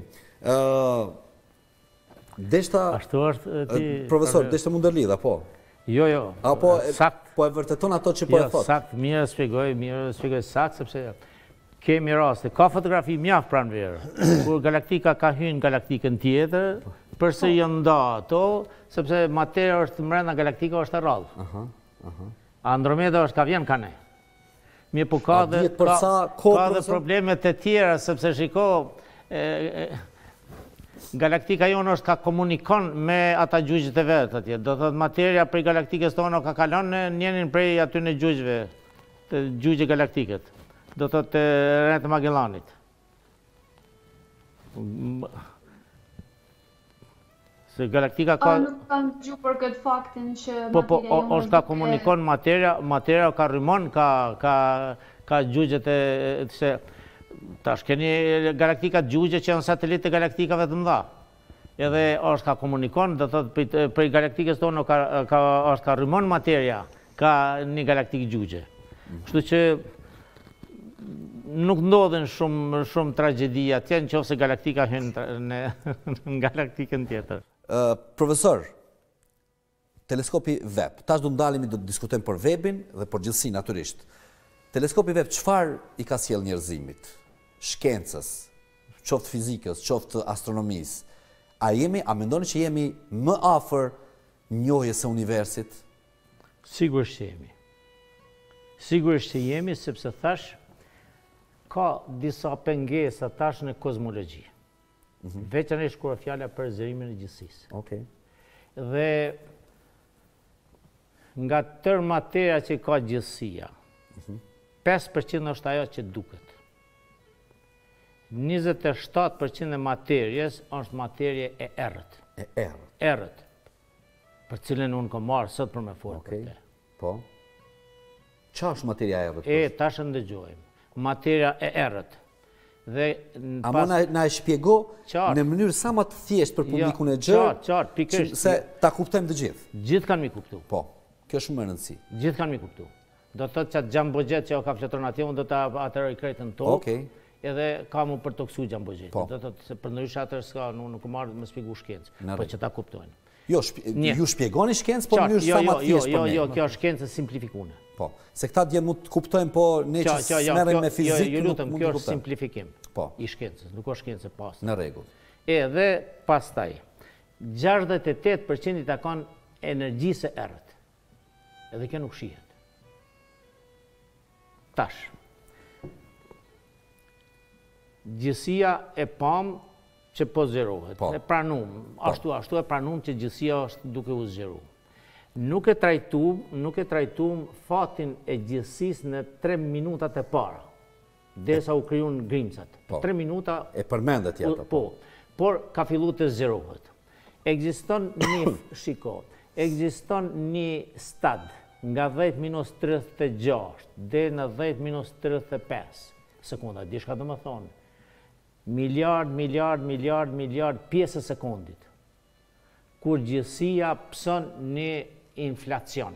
Deshta profesor, deshta mund të lidha, po. Jo, apo sakt. Po e vërteton ato që po e thot. Sakt, mirë shpjegoj sakt, sepse kemi raste, ka fotografi mjaft pranverë, kur galaktika ka hyrë në galaktikën tjetër, përse janë nda ato, sepse materia është brenda galaktika është e rrallë. Andromeda është ka vjen ka ne. Mirë, po ka dhe problemet e tjera, sepse shiko, galaktika jonë është ka komunikon me ata gjujgjët e vetë atje. Do thot materia prej galaktikës tonë ka kalon në njenin prej aty në gjujgjëve, të gjujgjë galaktikët. Do thot të rreth Magellanit. Se galaktika ka... Nuk kam gju për këtë faktin që materia jonë... është ka komunikon materia ka rrimon, ka gjujgjët e... Tash keni galaktikat gjugje që janë satelit të galaktikave të mëdha. Edhe është ka komunikon, dhe thot prej galaktikës tonë është ka rrimon materia, ka një galaktikë gjugje. Kështu që nuk ndodhen shumë tragedia atje në qoftë se galaktika hynë në galaktikën tjetër. Profesor, teleskopi Webb, tash do ndalemi do të diskutojmë për Webbin dhe për gjithësi natyrisht. Teleskopi Webb çfarë i ka sjell njerëzimit? Shkencës, qoftë fizikës, qoftë astronomisë, a mendoni që jemi më afër njohjes së universit? Sigurisht që jemi. Sigurisht që jemi, sepse thash, ka disa pengesa tash në kozmologji. Veçanërisht kur fjala për zërimin e gjithësisë. Dhe nga tërë materia që ka gjithësia, 5% është ajo që duket. 27% e materjes është materje e errët. Errët. Për cilën unë kam marrë sot për me folë për te. Po. Qa është materja e errët? Tash ndëgjojmë. Materja e errët. Amo na e shpjego në mënyrë sa më të thjesht për publikun e gjërë, se ta kuptojmë të gjithë. Gjithë kanë mi kuptu. Po, kjo shumë më rëndësi. Gjithë kanë mi kuptu. Do të thotë që atë gjambogjet që o ka fletron atje, unë do të atëroj krejtën tokë, edhe ka mu për toksu gjambogjet. Do të thotë se për ndrysh atër s'ka, nuk marrë me shpjegu shkencë, për që ta kuptojnë. Jo, ju shpjegoni shkencë, po mënyrë sa më thjesht për ne. Jo, kjo shkencë simplifikune. Po, se këta dje mu të kuptojnë, po ne që smerën me fizikë nuk mund të kuptojnë. Kjo është simplifikim i shkencës, nuk është shkencë pasë. Në regull. Edhe pastaj, 68% i takon energjisë e errët. Edhe kjo nuk shihet. Tash, gjësia e pam që po zgjerohet, e pranum, ashtu e pranum që gjësia është duke u zgjeru. Nuk e trajtum fatin e gjësis në 3 minutat e para, derisa u kriju në grimcat. 3 minuta... E përmendet jata. Po, por ka fillu të zgjerohet. Ekziston një shiko, ekziston një stad, nga 10-36 dhe në 10-35 sekunda. Dishka do më thonë, miliard pjesë e sekundit, kur gjësia pëson një inflacion.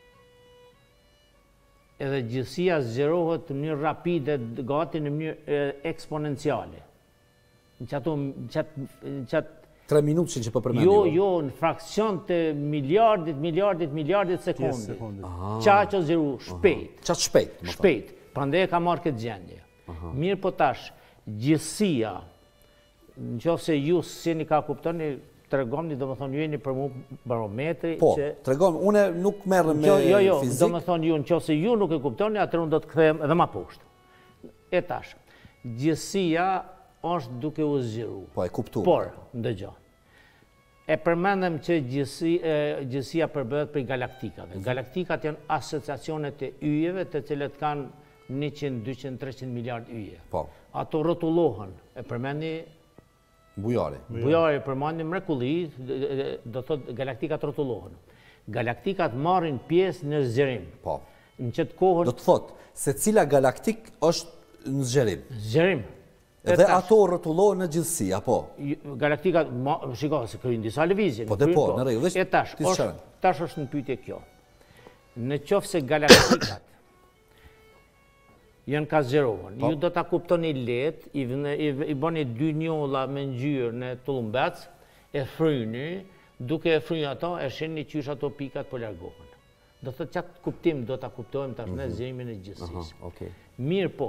Edhe gjësia zgjerohet në një rapide, gati në një eksponenciale. Në qatë 3 minutë që po përmendim. Jo, në fraksion të miliardit sekundit. Qa që zgjeru shpejt. Qa shpejt? Shpejt. Prandaj e ka marrë këtë gjendje. Mirë po tash, gjësia, në qofë se ju si një ka kuptoni, të regomni, do më thonë, ju e një për mu barometri. Po, të regomni, une nuk merë me fizikë. Jo, do më thonë ju, në qofë se ju nuk e kuptoni, atër unë do të këthejmë edhe ma poshtë. E tash, Gjithësia është duke u zgjeru. Po, e kuptu. Por, ndëgjo. E përmendem që gjithësia përbëhet për galaktikave. Galaktikat janë asociacionet e yjeve të cilët kanë 100, 200, 300 miliard yje. Po. Ato rrotullohen. E përmendi Bujari. Bujari përmendi mrekulli, do thot galaktikat rrotullohen. Galaktikat marrin pjesë në zgjerim. Po. Në qëtë kohën... Do të thot, se cila galaktik është në zgjerim. Zgjerim. Dhe ato rrotullohen në gjithësi, apo? Galaktikat, shiko, se kërën disa lëvizje. Po, dhe po, në rregull. E tash është në pyetje kjo. Në qoftë se galaktikat janë ka zgjerohen, ju do ta kuptoni lehtë, i bëni 2 njolla me ngjyrë në tullumbec, e fryni, duke e fryni ato, e shihni qysh ato pikat po largohen. Do thotë çat kuptim do ta kuptojmë tash në zgjerimin e gjithësisë. Mirë po.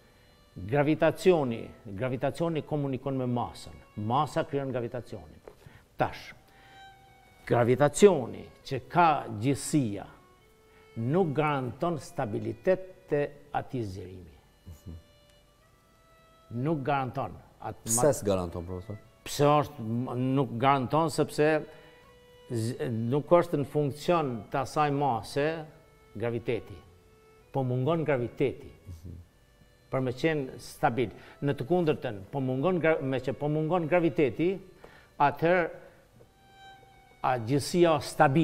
Gravitacioni komunikon me masën. Masa krijon gravitacionin. Tash, gravitacioni që ka gjithësia nuk garanton stabilitet të atij zgjerimi. Nuk garanton. Pse s'garanton, profesor? Pse nuk garanton sepse nuk është në funksion të asaj mase graviteti. Po mungon graviteti. Për me qenë stabil. Në të kundërtën, me që po mungon graviteti, atëherë gjithësia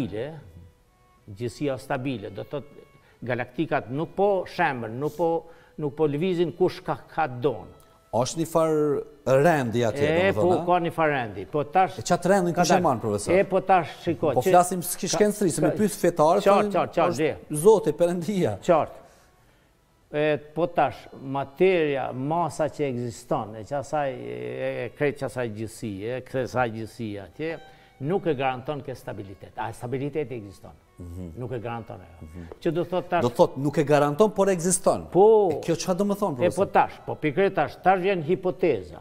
stabile, do të thotë galaktikat nuk po shembën, nuk po lëvizin kush ka donë. Është një farë rendi atje, po ka një farë rendi. E qatë rendin kështë e manë, profesor? Po tash, shiko. Po flasim shkencëri, se me pysë fetarë, qartë, Zotë, Perëndia. Qartë. Po tash, materia, masa që ekziston, e kretë që asaj gjithësia atje, nuk e garanton ke stabilitet. A stabilitet ekziston. Nuk e garanton e. Që do thot tash... Do thot, nuk e garanton, por ekziston. Po... E kjo që do më thonë, profesor? E po tash, po pikërisht tash vjen hipoteza.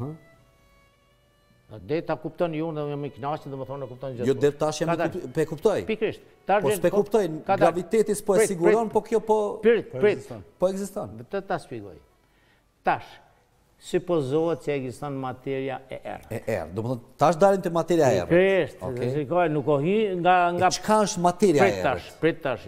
Dhe ta kupton ju, dhe jam i kënaqur, do më thonë, kupton gjithë. Jo, dhe tash jam pe kuptoj. Pikërisht. Po s'pe kuptoj, gravitetis po e siguron, po kjo po... Po ekziston. Të ta shpjegoj. Tash, supozohet që ekziston materia e errët. E errët. Do më thonë, tash dalim të materia e errët. Pikërisht. Shikoj, nuk o hi nga... Çka është materia e errët? Prit tash.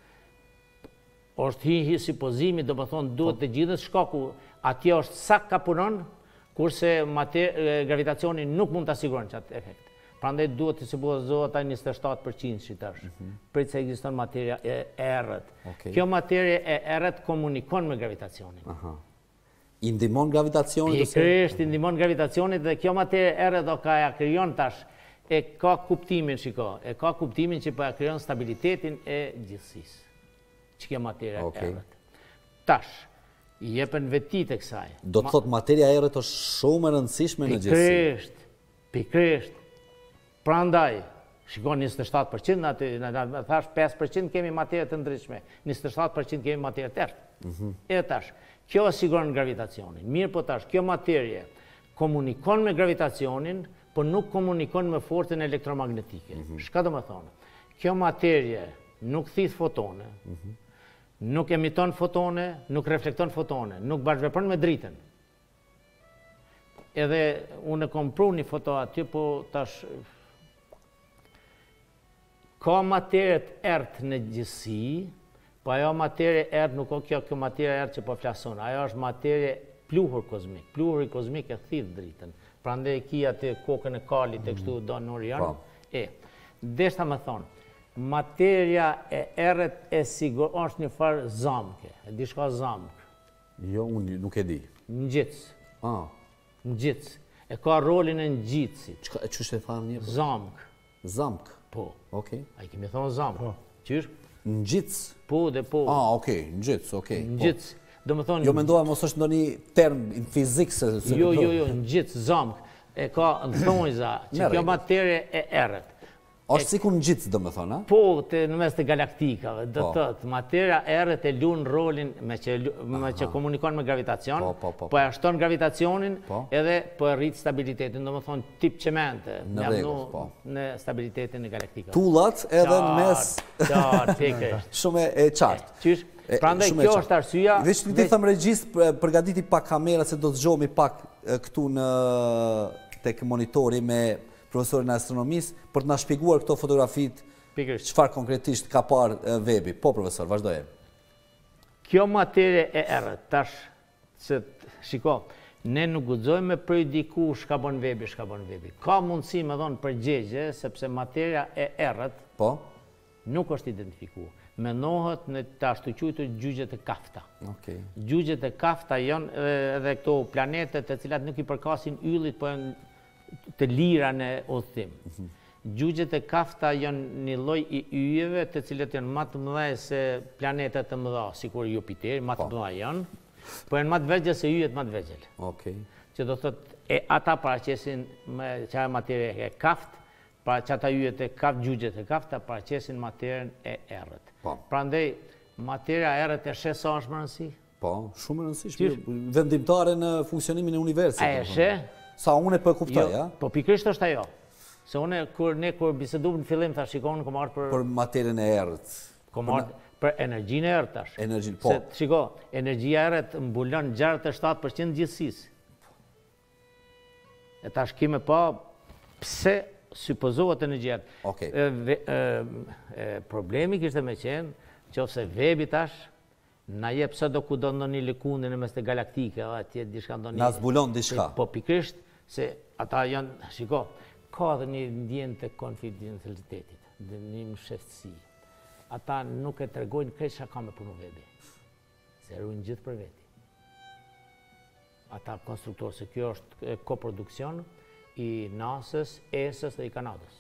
Është hi supozimi, do më thonë, duhet të gjithës shkaku. Atje është sa ka punon, kurse gravitacioni nuk mund të asiguron qatë efekt. Prandaj duhet të supozohet ai 27% që tash. Prit se ekziston materia e errët. Kjo materia e errët komunikon me gravitacionin. I ndihmon gravitacionit? Pikërisht, i ndihmon gravitacionit dhe kjo materia e errët do ka ja krijon tash, e ka kuptimin, shiko, e ka kuptimin që po ja krijon stabilitetin e gjithësisë. Që kjo materia e errët. Tash, i jepen vetit e kësaj. Do të thot materia e errët është shumë e rëndësishme në gjithësi. Pikërisht. Prandaj, shikon 27%, aty thash 5% kemi materie të ndryshme, 27% kemi materie të errët. E tash, kjo siguron gravitacionin. Mirë po tash, kjo materie komunikon me gravitacionin, por nuk komunikon me forcën elektromagnetike. Çka do të thonë? Kjo materie nuk thith fotone, nuk emiton fotone, nuk reflekton fotone, nuk bashkëvepron me dritën. Edhe unë kom pru një foto aty, po tash ka materie të errët në gjithësi, po ajo materie errët nuk ka kjo materie errët që po flason. Ajo është materie pluhur kozmik. Pluhuri kozmik e thith dritën. Prandaj ki aty kokën e kalit e kështu do në orion. Deshta më thonë, materia e errët është një farë zamke. E di shka zamk? Jo, unë nuk e di. Ngjitës. Ngjitës. E ka rolin e ngjitësit. Ç'është e thamë një? Zamk. Zamk? Po. Okej. A i kemi thonë zamk. Qysh? Ngjitës? Po dhe po. Okej, ngjitës, okej. Ngjitës. Do më thonë... Jo, mendova mos është ndonjë term në fizikë se... Jo, ngjitës, zamk. E ka thonjza që kjo materie e errët. Është sikur ngjitës, do më thonë, a? Po, në mes të galaktikave, do të thotë, materia errët e luan rolin me që komunikon me gravitacion, po e shton gravitacionin edhe po e rrit stabilitetin, do më thonë tip qemente, në stabilitetin e galaktikave. Tullat edhe në mes... Qartë, pikërisht. Shumë e qartë. Qysh? Prandaj kjo është arsyeja. Veç ti them regjist, përgatiti pak kamera se do të dëgjohemi pak këtu në tek monitori me profesorin e astronomisë për të na shpjeguar këto fotografitë. Çfarë konkretisht ka parë webi? Po profesor, vazhdoje. Kjo materie e errët, tash se shiko, ne nuk guxojmë për diku shka bën webi. Ka mundësi me dhënë përgjigje sepse materia e errët nuk është identifikuar. Mendohet në të ashtu quajtur gjygjet e kafta. Gjygjet e kafta janë edhe këto planetet të cilat nuk i përkasin yllit, po janë të lira në udhëtim. Gjygjet e kafta janë një lloj i yjeve të cilët janë më të mëdha se planetet të mëdha, sikur Jupiteri, më të mëdha janë, po janë më të vegjël se yjet më të vegjël. Që do thotë ata paraqesin me çfarë materie e kaft, pra që ata yjet e kaft, gjygjet e kafta paraqesin materien e errët. Prandaj materia e errët e sheh sa është më rëndësi? Po, shumë rëndësishme, vendimtare në funksionimin e universit. A e sheh? Sa unë po e kuptoj, a? Po pikërisht është ajo. Se ne kur bisedum në fillim thash shikon kom marrë për materien e errët. Kom marrë për energjinë e errët tash. Energjinë, po. Se shiko, energjia e errët mbulon 67% gjithësisë. E tash kimë pa pse supozohet energjia. Problemi kishte me qenë qofse webi tash na jep sa do ku do ndonjë lëkundë në mes të galaktike, atje diçka ndonjë. Na zbulon diçka. Po pikërisht se ata janë, shiko, ka dhe një ndjenjë të konfidencialitetit, dhe një mëshetësi. Ata nuk e tregojnë krejt çka ka me punu webi. Se ruajnë gjithë për veti. Ata konstruktorë, se kjo është koproduksion i NASA-s, ESA-s dhe i Kanadës.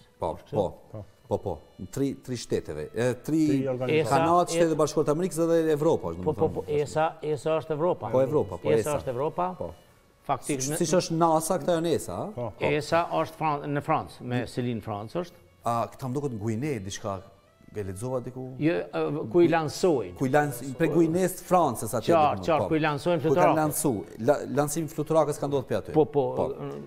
Po. Tri shteteve. Kanadë, Shtetet e Bashkuara të Amerikës dhe Evropa. Po, ESA është Evropa. Po, Evropa. ESA është Evropa. Si që është NASA, këta janë ESA? ESA është në Francë, me Céline France është. Këta më duket në Gujne, diçka e lexova diku? Ku i lansojnë. Pre Gujnes Francës atë. Qartë, ku i lansojnë fluturakës. Lansimi fluturakës ka ndodhur për aty. Po.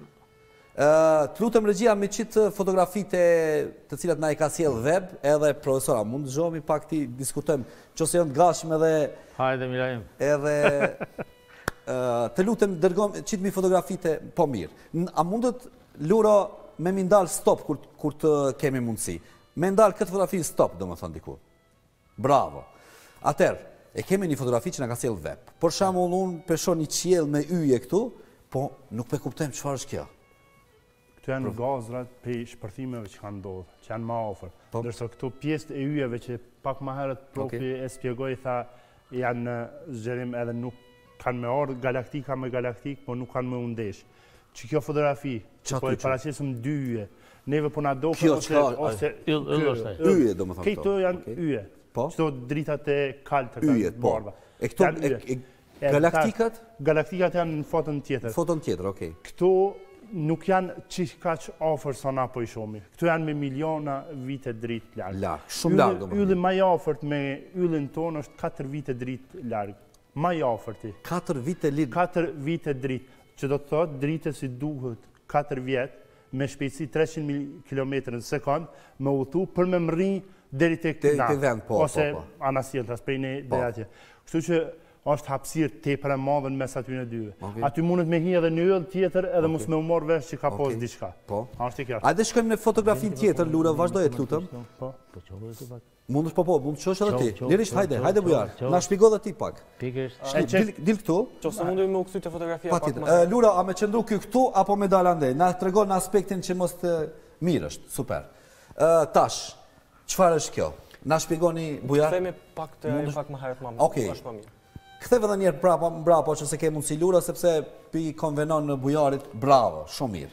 Të lutem regjia me qitë fotografitë të cilat na i ka sjell web, edhe profesora, mund të dëgjohemi pak ti diskutojmë, nëse janë të gatshëm edhe. Hajde Mirajm. Edhe të lutem dërgojmë qitë mi fotografitë po mirë. A mundet Lura me mi ndalë stop kur të kemi mundësi? Me ndalë këtë fotografi stop, do më thënë diku. Bravo. Atëherë, e kemi një fotografi që na ka sjell web. Por shembull unë peshon një qiell me yje këtu, po nuk pe kuptojmë çfarë është kjo. Këtu janë gazrat për shpërthimeve që kanë ndodhur, që janë më afër. Ndërsa këto pjesë e yjeve që pak më herët profi e shpjegoi, tha janë në zgjerim edhe nuk kanë me ardhë galaktika me galaktik, po nuk kanë me undesh. Që kjo fotografi, që po e paraqesëm 2 yje, neve po na dokën ose yje, do më thëmë. Këto janë yje. Qëto dritat e kaltë të bardha. E këto galaktikat? Galaktikat janë në foton tjetër. Foton tjetër, okej. Këto nuk janë kaq afër sa na po i shohim. Këto janë me miliona vite dritë larg. Shumë larg, do më thëmë. Ylli më i afërt me yllin tonë është 4 vite dritë larg. Ma i afërti. 4 vite lidh. 4 vite dritë, që do të thotë dritë si duhet 4 vjetë me shpejtësi 300 km në sekund me udhëtu për me mri deri tek na. Ose anasjelltas prej ne deri atje. Kështu që është hapësirë tepër e madhe në mes aty në dyve. Aty mundet me hi edhe një yll tjetër edhe mos me u marr vesh që ka pas diçka. Është e qartë. Hajde shkojmë në fotografin tjetër, Lura, vazhdoje të lutem. Mundesh mund të shohësh edhe ti. Lirisht, hajde bujar. Na shpjego edhe ti pak. Dil këtu. Qofse mundemi me u kthy te fotografia pak më. Lura, a me qëndru këtu apo me dal andej? Na tregon në aspektin që mos të mirë është. Super. Tash, çfarë është kjo? Na shpjegoni bujar. Themi pak më herët më mirë. Është më mirë. Ktheve edhe njerë mbrapa që se ke mundësi Lura, sepse pi konvenon në bujarit, bravo, shumë mirë.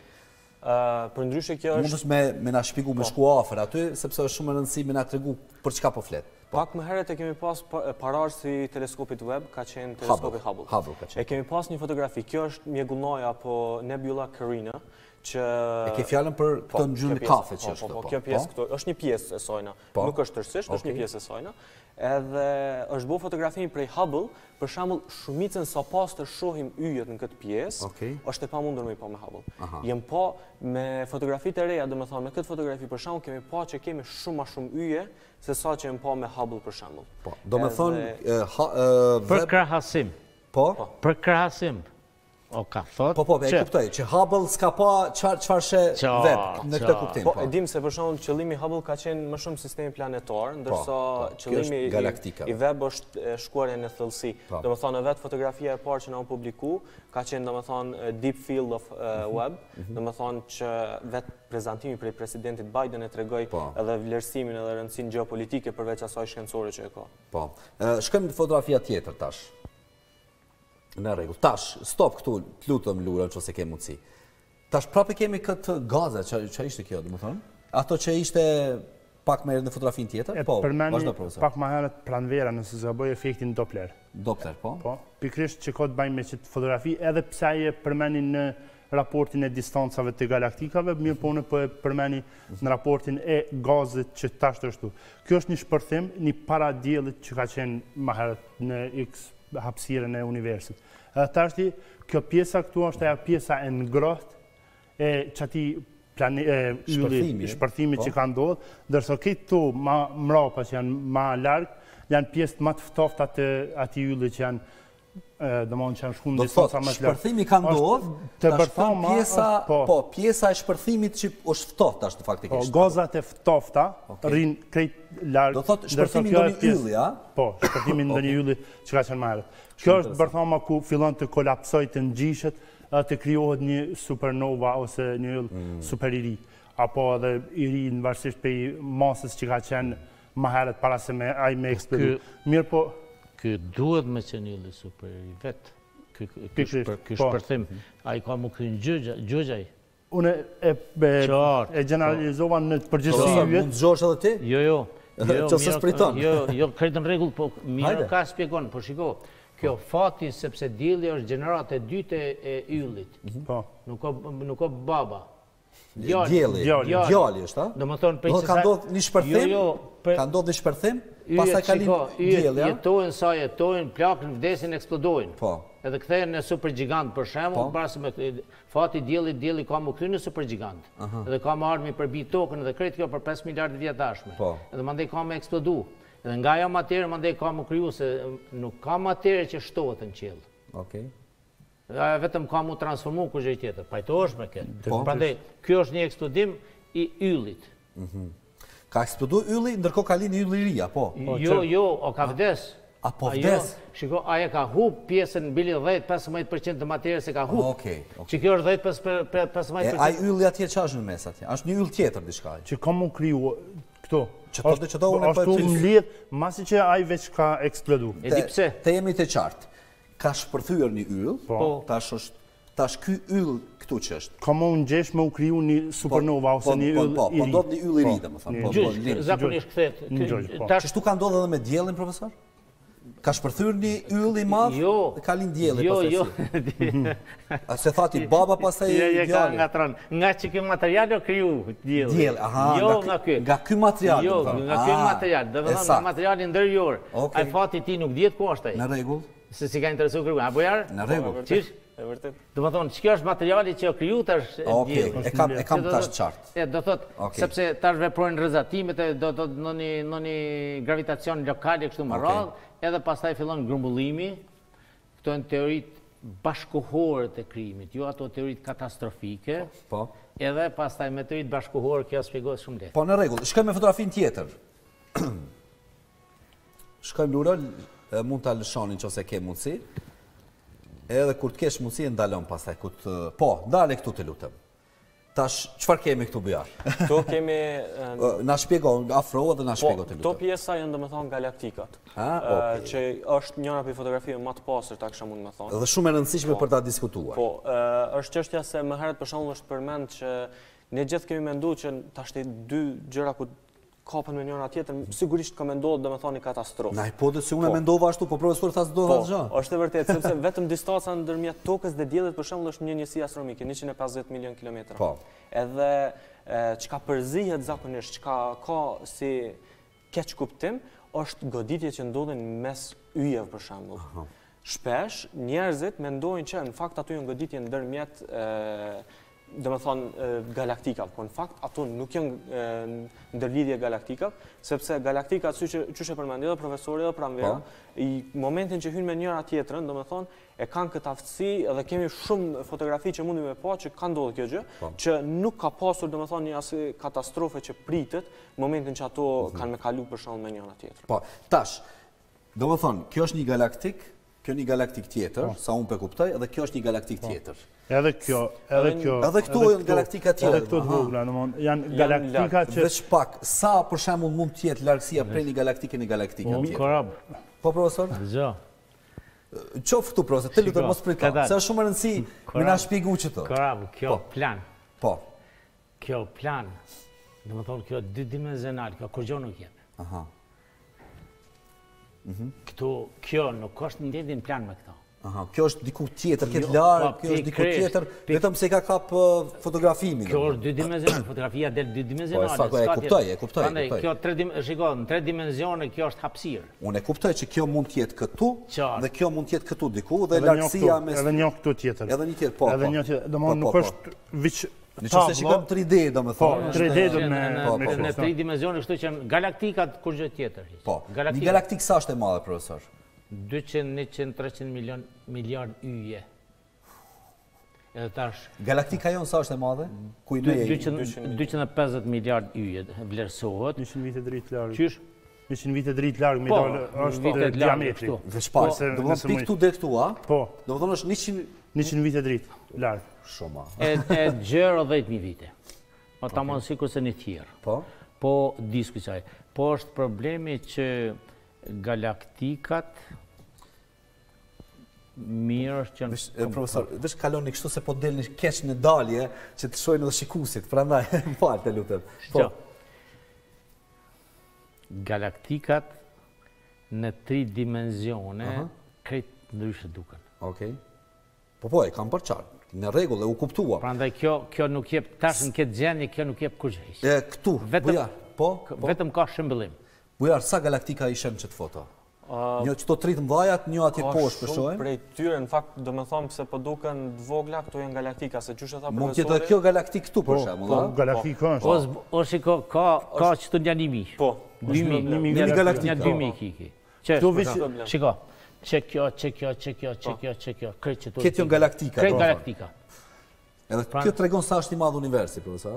Për ndryshe kjo është... Mundës me na shpigu me shku afer aty, sepse është shumë rëndësi me na tregu për çka po flet. Pak më herët e kemi pas pararë si teleskopit web, ka qenë teleskopi Hubble. E kemi pas një fotografi, kjo është mjegullnoja apo Nebula Carina, që... E ke fjallën për këtë ngjyrë kafe që është. Po, kjo pjesë këtu, është një pjesë e sojna. Nuk është tërësisht, është një pjesë e sojna. edhe është bo fotografi prej Hubble, për shembull shumicën sa pas të shohim yjet në këtë pjesë, është e pamundur me i pa me Hubble. Jem pa me fotografitë e reja, domethënë me këtë fotografi për shembull kemi pa që kemi shumë më shumë yje se sa që jem pa me Hubble për shembull. Po, domethënë për krahasim. Po? Për krahasim. O ka thot. Po, e kuptoj, që Hubble s'ka pa çfarë she web në këtë kuptim. Po, e dim se për shembull qëllimi Hubble ka qenë më shumë sistemi planetar, ndërsa qëllimi i web është shkuarja në thellësi. Domethënë vetë fotografia e parë që na u publiku ka qenë domethënë Deep Field of Web, domethënë që vetë prezantimi prej presidentit Biden e tregoi edhe vlerësimin edhe rëndësinë gjeopolitike përveç asaj shkencore që e ka. Po. Shkojmë në fotografia tjetër tash. Në rregull. Tash, stop këtu, të lutem Lura, nëse ke mundësi. Tash prapë kemi këtë gaze, ç'a ishte kjo, domethënë? Ato që ishte pak më herët në fotografinë tjetër? Po, vazhdo profesor. Pak më herët pranvera nëse s'ka bëj efektin Doppler. Doppler, po? Po, pikërisht që ka të bëjë me këtë fotografi, edhe pse ai e përmeni në raportin e distancave të galaktikave, mirë po unë po e përmeni në raportin e gazit që tash është këtu. Kjo është një shpërthim, një paradiellit që ka qenë më herët në X hapësirën e universit. Tashti, kjo pjesa këtu është ajo pjesa e ngrohtë e çati shpërthimi që ka ndodhur, ndërsa këto më mbrapa që janë më larg, janë pjesë më të ftofta të atij ylli që janë domthonjë që janë shkuar në distanca më të lartë. Shpërthimi ka ndodhur, pjesa e shpërthimit që është ftohtë ashtu faktikisht. Po, gazat e ftofta rrin krejt larg. Do thotë shpërthimi ndonjë ylli, a? Po, shpërthimi ndonjë ylli që ka qenë më herët. Kjo është bërthama ku fillon të kolapsojë, të ngjishet, të krijohet një supernova ose një yll super i ri, apo edhe i ri varësisht prej masës që ka qenë më herët para se ai me eksplodu. Mirë po, ky duhet me qenë ylli super i ri vet. Ky shpërthim, ai ka më kryen gjëgjaj. Unë e generalizova në përgjithësi yjet. Mund të zgjohesh edhe ti? Jo. Çfarë spriton? Jo, krejt në rregull, po mirë ka shpjegon, po shiko. Kjo fati sepse dielli është gjenerata e dytë e yllit. Po. Nuk ka baba. Djali është, a? Domethënë ka ndodhur një shpërthim? Ka ndodhur një shpërthim? Pastaj ka lind dielli. Jetojnë sa jetojnë, plakën, vdesin, eksplodojnë. Po. Edhe kthehen në supergjigant për shembull, para se me fati dielli ka më kthyer në supergjigant. Edhe ka më ardhur përbi tokën edhe krejt kjo për 5 miliardë vjet tashme. Edhe mandej ka më eksplodu. Edhe nga ajo materie mandej ka më kriju se nuk ka materie që shtohet në qiell. Okej. Vetëm ka mu transformu ku gjë tjetër. Pajtohesh me këtë. Prandaj ky është një eksplodim i yllit. Ka eksplodu ylli, ndërkohë ka lind ylli i ri, apo? Jo, o ka vdes. Apo vdes? Shiko, ajo ka hub pjesën mbi 10-15% të materiës se ka hub. Okej. Që kjo është 10-15%. Ai ylli atje çfarë është në mes atje? Është një yll tjetër diçka. Që ka mu kriju këto. Çfarë unë po e pyet? Është mbledh masi që ai veç ka eksplodu. E di pse? Te jemi të qartë. Ka shpërthyer një yll, tash ky yll këtu që është. Ka më ngjesh me u kriju një supernova ose një yll i ri. Po ndodh një yll i ri, domethënë. Zakonisht kthehet. Çështu ka ndodhur edhe me diellin, profesor? Ka shpërthyer një yll i madh dhe ka lind dielli pastaj. Jo. A se thati baba pastaj djali? Nga që ky material o kriju dielli. Dielli, aha, nga ky material. Jo, nga ky material, domethënë materiali ndërjor. Ai fati ti nuk dihet ku është ai. Në rregull. Se si ka interesuar kërkuar, apo jar? Në rregull. Qish? E vërtet. Do të thonë, ç'kjo është materiali që kriju tash dielli. E kam tash qartë. Do thotë, sepse tash veprojnë rrezatimet, do të në një gravitacion lokal kështu më radh, edhe pastaj fillon grumbullimi. Këto janë teoritë bashkohore të krijimit, jo ato teoritë katastrofike. Po. Edhe pastaj me teoritë bashkohore kjo shpjegohet shumë lehtë. Po në rregull. Shkojmë me fotografinë tjetër. Shkojmë Lura, mund ta lëshoni nëse ke mundësi. Edhe kur të kesh mundësi ndalon pastaj po, ndale këtu të lutem. Tash çfarë kemi këtu bujar? Këtu kemi na shpjego, afro dhe na shpjego të lutem. Këto pjesa janë domethënë galaktikat. Që është njëra prej fotografive më të pastërta që mund të thonë. Dhe shumë e rëndësishme për ta diskutuar. Po, është çështja se më herët për shembull është përmend që ne gjithë kemi menduar që tash dy gjëra ku kapën me njëra tjetër, sigurisht ka mendohet domethënë katastrofë. Na po se unë mendova ashtu, po profesori tha se do vazhdo. Po, është e vërtetë, sepse vetëm distanca ndërmjet tokës dhe diellit për shembull është një njësi astronomike, 150 milion kilometra. Po. Edhe çka përzihet zakonisht, çka ka si keq kuptim, është goditje që ndodhin mes yjeve për shembull. Shpesh njerëzit mendojnë që në fakt ato janë goditje ndërmjet galaktikave, po në fakt ato nuk janë ndërlidhje galaktikave, sepse galaktikat, që e përmendi edhe profesori edhe pranvera, i momentin që hynë me njëra tjetrën, e kanë këtë aftësi edhe kemi shumë fotografi që mundi me pa që ka ndodhë kjo gjë, që nuk ka pasur një asë katastrofe që pritet momentin që ato kanë me kalu për shumë me njëra tjetrën. Po, tash, kjo është një galaktik, kjo një galaktik tjetër, sa unë pe kuptoj, edhe kjo është një galaktik tjetër. Edhe kjo. Edhe këto janë galaktika tjetër. Edhe këto të vogla, janë galaktika që... Veç pak, sa për shembull mund të jetë largësia prej një galaktike në galaktikën tjetër? Korab. Po, profesor? Zë. Qoftë këtu, profesor, të lutem mos prit ka. Se është shumë rëndësi me na shpjegu çto. Korab, kjo plan. Po. Kjo plan, domethënë kjo didimensional, kjo kur gjë nuk jep. Aha. Kjo nuk është ndjedhin plan me këto. Aha, kjo është diku tjetër, këtë larë, kjo është diku tjetër, vetëm se ka kap fotografimin. Kjo është dy-dimensional, fotografia del dy-dimensionale. E kuptoj. Shiko, në 3 dimensione kjo është hapësirë. Unë e kuptoj që kjo mund tjetë këtu, dhe kjo mund tjetë këtu diku, dhe largësia mes... Edhe një këtu tjetër. Edhe një tjetër, po. Edhe një tjetër, do nuk është viç... Në që se shikojmë 3D, do me thonë. 3D do me... Në 3 dimensione, kështu që galaktikat kur gjë tjetër. Po, një galaktik sa është e madhe, profesor? 200, 100, 300 miliard yje. Edhe tash... Galaktika jonë sa është e madhe? 250 miliard yje vlerësohet. 100 vite dritë largë. Qysh? 100 vite dritë largë, është diametri. Veç pa, do më thonë pikë këtu dhe këtu, a? Po. Do më thonë është 100 vite dritë largë. Shumë. E gjërë 10.000 vite. O ta mund sikur se një tjerë. Po? Po, disku qaj. Po është problemi që galaktikat mirë është që... Profesor, veç kaloni kështu se po del një keq në dalje që të shojnë edhe shikusit, pra ndaj, më falë të lutem. Po. Galaktikat në 3 dimensione krejt ndryshe duken. Okej. Po, e kam përqarë. Në regull, e u kuptua. Pra ndaj, kjo nuk jep, tash në këtë gjenje, kjo nuk jep kur gjë. Këtu, bujar, po? Vetëm ka shëmbëllim. Bujar, sa galaktika ishem qëtë foto? Një qëto 30 mdhajat, një atje poshtë përshojnë? Prej tyre, në fakt, do me thomë se po duken vogla, këto janë galaktika, se që tha profesori... Mund tjetë dhe kjo galaktik këtu për shemë, da? Po, galaktika është. O shiko, ka qëto një 1.000. Po. 2.000 galaktika. Një 2.000 kiki. Shiko. Që kjo, krejt që tu... Këtë jënë galaktika. Krejt galaktika. Edhe kjo të regon sa është i madhë universi, profesor?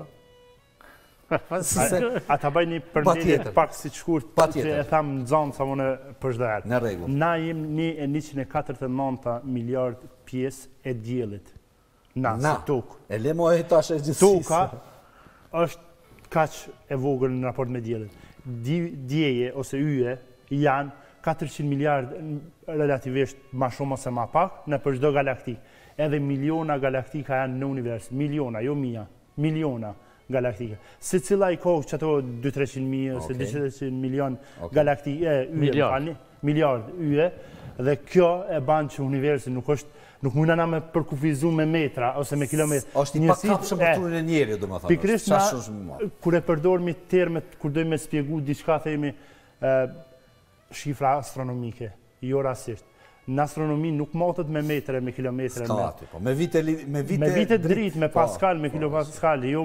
Ata bëj një përmendje pak si të shkurt, që e thamë në zonë sa mëne përshdojnë. Në regull. Na jem 149 miliard pjesë e djelit. Na, si tukë. E le mo e tash e gjithësisë. Tuka është kaq e vogël në raport me djelit. Djeje ose yje janë 400 miliard relativisht ma shumë ose ma pak në për çdo galaktik. Edhe miliona galaktika janë në univers. Miliona, jo mija. Miliona galaktika. Se cila i kohë që ato 200-300 mijë ose 200 milion galaktik, miliard yje, dhe kjo e banë që universi nuk mujna na me përkufizu me metra ose me kilometra. Është i pakapshëm për turën e njeri, do më thënë. Pikrisht na, kur e përdormi termet, kur dojmë me spjegu diçka, themi shifra astronomike, jo rasisht. Në astronomi nuk motet me metre, me kilometre. Skati, po. Me vite dritë, me paskal, me kilopascal, jo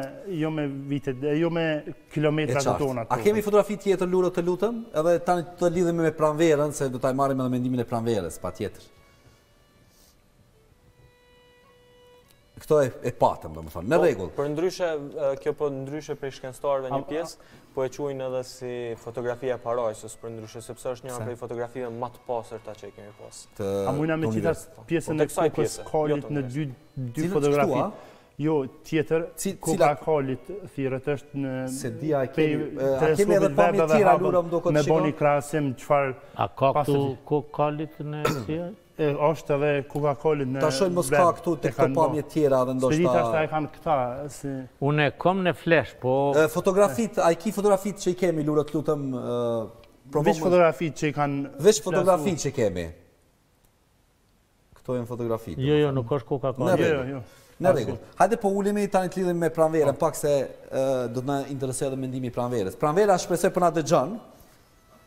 me kilometra të tona. A kemi fotografi tjetër, Luro, të lutëm? Edhe tani të lidhemi me pranverën, se do taj marim edhe mendimin e pranverës, pa tjetër. Këto e patëm, do më thonë, në regull. Për ndryshe, kjo për ndryshe prej shkencëtarëve një pjesë, po e quajnë edhe si fotografia parajsës për ndryshe, sepse është një prej fotografive më të pasërta që e kemi pas. A mujna me qita pjesën e kokës kalit në dy fotografi? Jo, tjetër, koka kalit thirët është në... Se dia e kemi edhe pamje tjera, Luro, më do këtë me boni krasim qëfar... A ka këtu kokë kalit në thirë? është edhe Coca-Cola në... Ta shojnë mos ka këtu të këto pamje tjera dhe ndoshta... Spedita është e kanë këta, si... Unë e kom në flash, po... Fotografit, a i ki fotografit që i kemi, Luro, të lutëm... Veç fotografit që i kanë... Veç fotografit që i kemi. Këto e në fotografit. Jo, nuk është Coca-Cola. Në regull. Hajde po ulemi tani të lidhemi me pranverën, pak se do të na interesoj edhe mendimi i pranverës. Pranvera shpresoj për na dëgjon.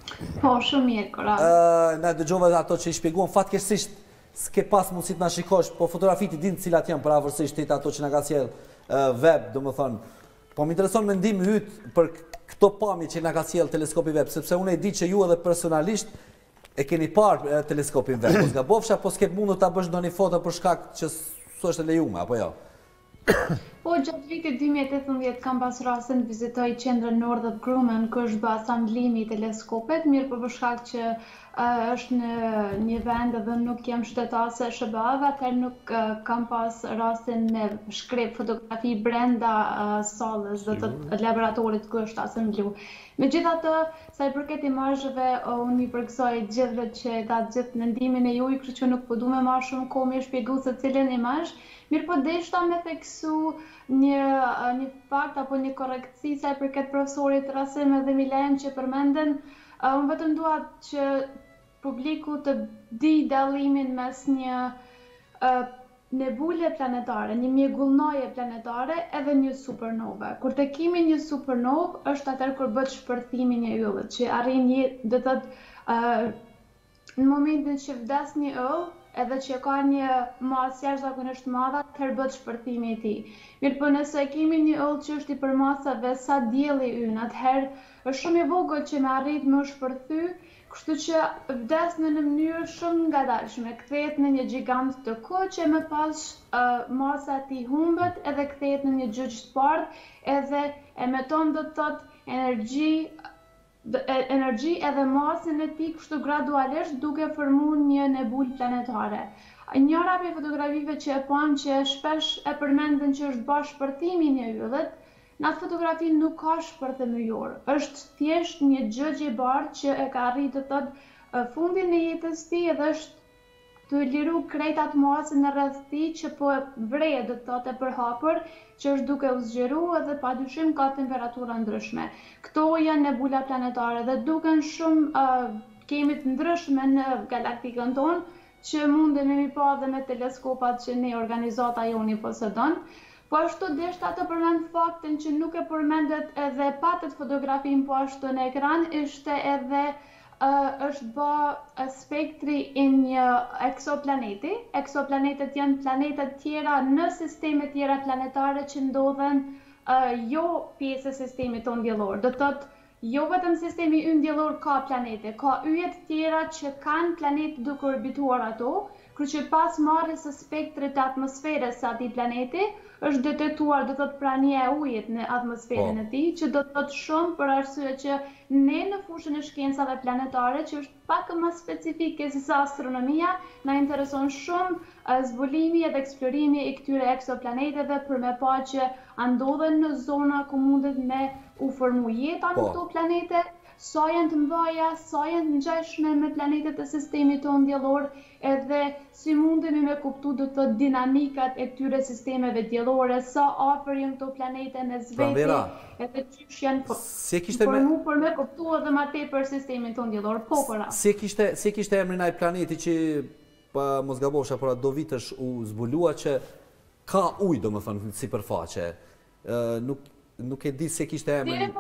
Po, shumë mirë, kora. Na dëgjova ato që i shpjeguan, fatkeqësisht s'ke pas mundësi të na shikosh, po fotografitë din cilat janë pavarësisht ato që na ka sjell web, domethënë. Po më intereson mendimi yt për këto pamje që na ka sjell teleskopi web, sepse unë e di që ju edhe personalisht e keni parë teleskopin web. Mos gabofsha, po s'ke mundur ta bësh ndonjë foto për shkak që s'është lejuar, apo jo? Po, gjatë vitit 2018 kam pas rastin të vizitoj qendrën Northrop Grumman, ku është bë asamblimi i teleskopit, mirë për shkak që është në një vend dhe nuk jam shtetase e SBA-ve, atëherë nuk kam pas rastin me shkrep fotografi brenda sallës dhe të laboratorit ku është asemblu. Megjithatë, sa i përket imazheve, unë i përgësoj gjithëve që ta gjithë mendimin e juaj, kështu që nuk po du me marr shumë kohë me shpjegu se cilën imazh. Mirë po deshta me theksu një fakt apo një korrektësi sa i përket profesorit Rasim dhe Milen që përmenden. Unë vetëm dua që publiku të di dallimin mes një nebule planetare, një mjegullnoje planetare edhe një supernove. Kur të kemi një supernovë është atëherë kur bëhet shpërthimi i yllit, që arrin do të në momentin që vdes një yll, edhe që ka një masë jashtëzakonisht madhe, atëherë bëhet shpërthimi i tij. Mirë po nëse kemi një yll që është i përmasave sa dielli ynë, atëherë është shumë i vogël që me arrit më shpërthy, kështu që vdes në mënyrë shumë ngadalshme, kthehet në një gjigant të kohë që më pas masa e tij humbet edhe kthehet në një gjyq të bardhë, edhe emeton do të thotë energji edhe masën e tij kështu gradualisht duke formuar një nebulë planetare. Njëra prej fotografive që e pam që shpesh e përmenden që është bërë shpërthimi i yllit, në atë fotografi nuk ka shpërthim yjor. Është thjesht një gjë e bardhë që e ka arritur të thotë fundin e jetës tij edhe është të liru krejt atë masën në rreth tij që po vrehet do të thotë e përhapur, që është duke u zgjeru edhe padyshim ka temperatura ndryshme. Këto janë nebula planetare dhe duken shumë kemi të ndryshme në galaktikën tonë, që mundemi mi pa dhe me teleskopat që ne organizata joni posedon. Po ashtu deshta të përmend faktin që nuk e përmendet edhe patët fotografin po ashtu në ekran, ishte edhe është bë spektri i një eksoplaneti. Eksoplanetet janë planetet tjera në sisteme tjera planetare që ndodhen jo pjesë e sistemit tonë diellor. Do të thotë jo vetëm sistemi ynë diellor ka planete, ka yje të tjera që kanë planete duke orbituar ato, kërë që pas marrjes së spektrit të atmosferës së atij planeti, është detektuar do të thotë prania e ujit në atmosferën e tij, që do të thotë shumë për arsye që ne në fushën e shkencave planetare, që është pak më specifike se sa astronomia, na intereson shumë zbulimi edhe eksplorimi i këtyre eksoplaneteve për me pa që a ndodhen në zona ku mundet me u formu jeta në këto planete, sa janë të mëdha, sa janë të ngjashme me planetet e sistemit tonë diellor, edhe si mundemi me kuptu do të dinamikat e këtyre sistemeve diellore, sa afër janë këto planete me zveti, edhe çish janë formu për me kuptu edhe më tepër sistemin tonë diellor. Po, si kishte emrin ai planeti që mos gabosha, por do vitesh u zbulua që ka ujë, domethënë sipërfaqe. Nuk e di se kishte emrin.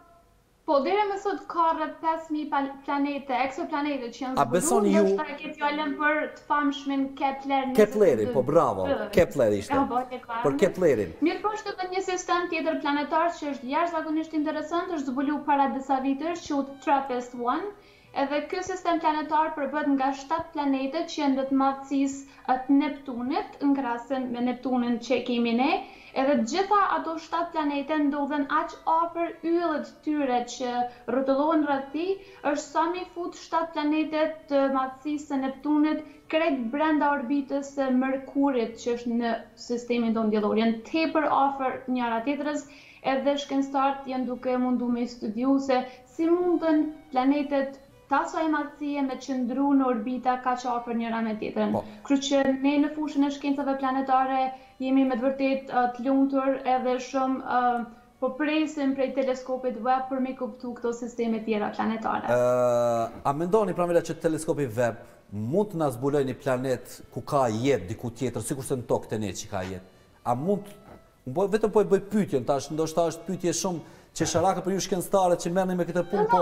Po, deri më sot ka rreth 5000 planete, eksoplanete që janë zbuluar, ndoshta e ke fjalën për të famshmin Kepler. Keplerin, po bravo, Kepler ishte. Për Keplerin. Mirë po është edhe një sistem tjetër planetar që është jashtëzakonisht interesant, është zbuluar para disa vitesh, quhet TRAPPIST-1. Edhe ky sistem planetar përbëhet nga 7 planete që janë të madhësisë të Neptunit, në krahasim me Neptunin që kemi ne. Edhe gjitha ato 7 planete ndodhen aq afër yllit të tyre që rrotullohen rreth tij, është sa mi fut 7 planete të madhësisë së Neptunit krejt brenda orbitës së Mërkurit që është në sistemin tonë diellor. Janë tepër afër njëra tjetrës, edhe shkencëtarët janë duke mundu me studiu se si munden planetet të asaj madhësie me qëndru në orbita kaq afër njëra me tjetrën. Kështu që ne në fushën e shkencave planetare jemi me të vërtet të lumtur edhe shumë po presim prej teleskopit Webb për me kuptu këto sisteme tjera planetare. A mendoni pramila që teleskopi Webb mund të na zbulojë një planet ku ka jetë diku tjetër, sikurse në tokë të ne që ka jetë? A mund vetëm po e bëj pyetjen tash, ndoshta është pyetje shumë qesharake për ju shkencëtarët që merrni me këtë punë, po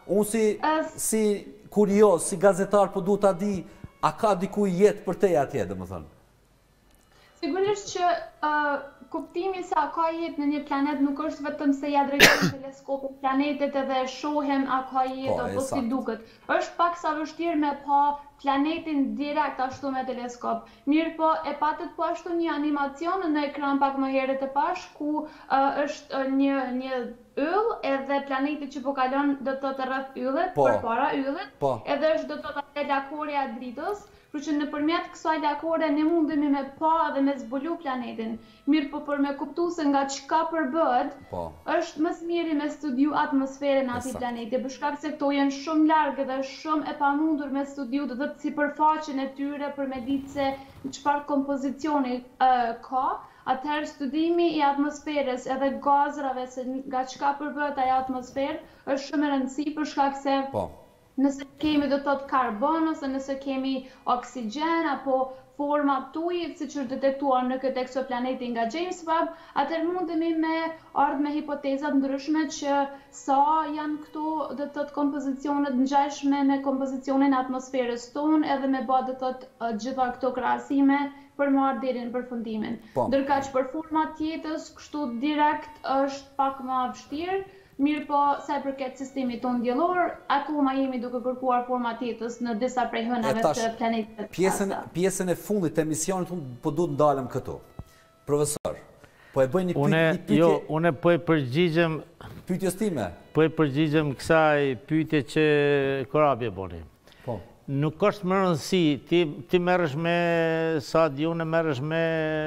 Unë si kurios, si gazetar, po du ta di, a ka dikuj jetë për te atje, dhe më thënë? Sigurisht që kuptimi se a ka jetë në një planet nuk është vetëm se ja drejtojmë teleskopin planetet edhe shohem a ka jetë apo si duket. Është pak sa vështirë me pa planetin direkt ashtu me teleskop. Mirë po e patët po ashtu një animacion në ekran pak më herët e pash ku është një yll edhe planeti që po kalon do të thotë rreth yllit, përpara yllit, edhe është do të thotë lakorja e dritës. Për që nëpërmjet kësaj lakore ne mundemi me pa dhe me zbulu planetin. Mirë po për me kuptu se nga çka përbëhet, është më së miri me studiu atmosferën atij planeti, për shkak se këto janë shumë larg dhe shumë e pamundur me studiu do të thotë sipërfaqen e tyre për me ditë se çfarë kompozicioni ka. Atëherë studimi i atmosferës edhe gazrave se nga çka përbëhet ajo atmosferë është shumë e rëndësishme për shkak se nëse kemi do të thotë karbon ose nëse kemi oksigjen apo forma të ujit siç është detektuar në këtë eksoplaneti nga James Webb, atëherë mundemi me ardhur me hipoteza të ndryshme që sa janë këto do të thotë kompozicionet ngjashme me kompozicionin e atmosferës tonë edhe me bë do të thotë gjitha këto krahasime për marrë deri në përfundimin. Ndërkaq për format tjetës, kështu direkt është pak më vështirë. Mirë po, sa i përket sistemit tonë diellor, akoma jemi duke kërkuar forma tjetës në disa prej hënave të planetit. Pjesën e fundit të emisionit po duhet ndalem këtu. Profesor, po e bëj një pyetje. Jo, une po e përgjigjem pyetjes time. Po e përgjigjem kësaj pyetje që Korabi e bëni. Po. Nuk është më rëndësi, ti merresh me sa di unë merresh me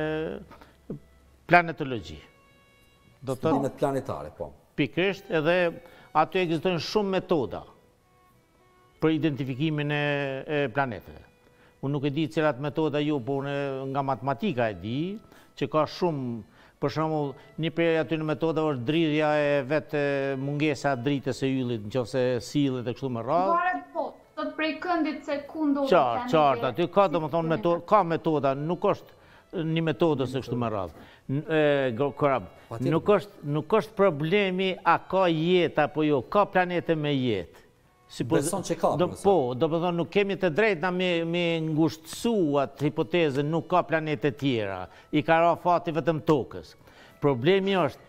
planetologji. Do të thotë planetare, po. Pikërisht edhe aty ekzistojnë shumë metoda për identifikimin e planeteve. Unë nuk e di cilat metoda ju, po unë nga matematika e di që ka shumë, për shembull, një prej aty në metoda është dridhja e vetë mungesa e dritës së yllit, nëse sillet e kështu me radhë. Varet po, do të prej këndit se ku ndodhet planeti. Qartë, aty ka domethënë metoda, ka metoda, nuk është një metodë së kështu me radhë. Korab, nuk është problemi a ka jetë apo jo, ka planete me jetë. Beson që ka, po, do të thonë nuk kemi të drejtë na me ngushtësu atë hipotezën nuk ka planete tjera, i ka ra fati vetëm tokës. Problemi është,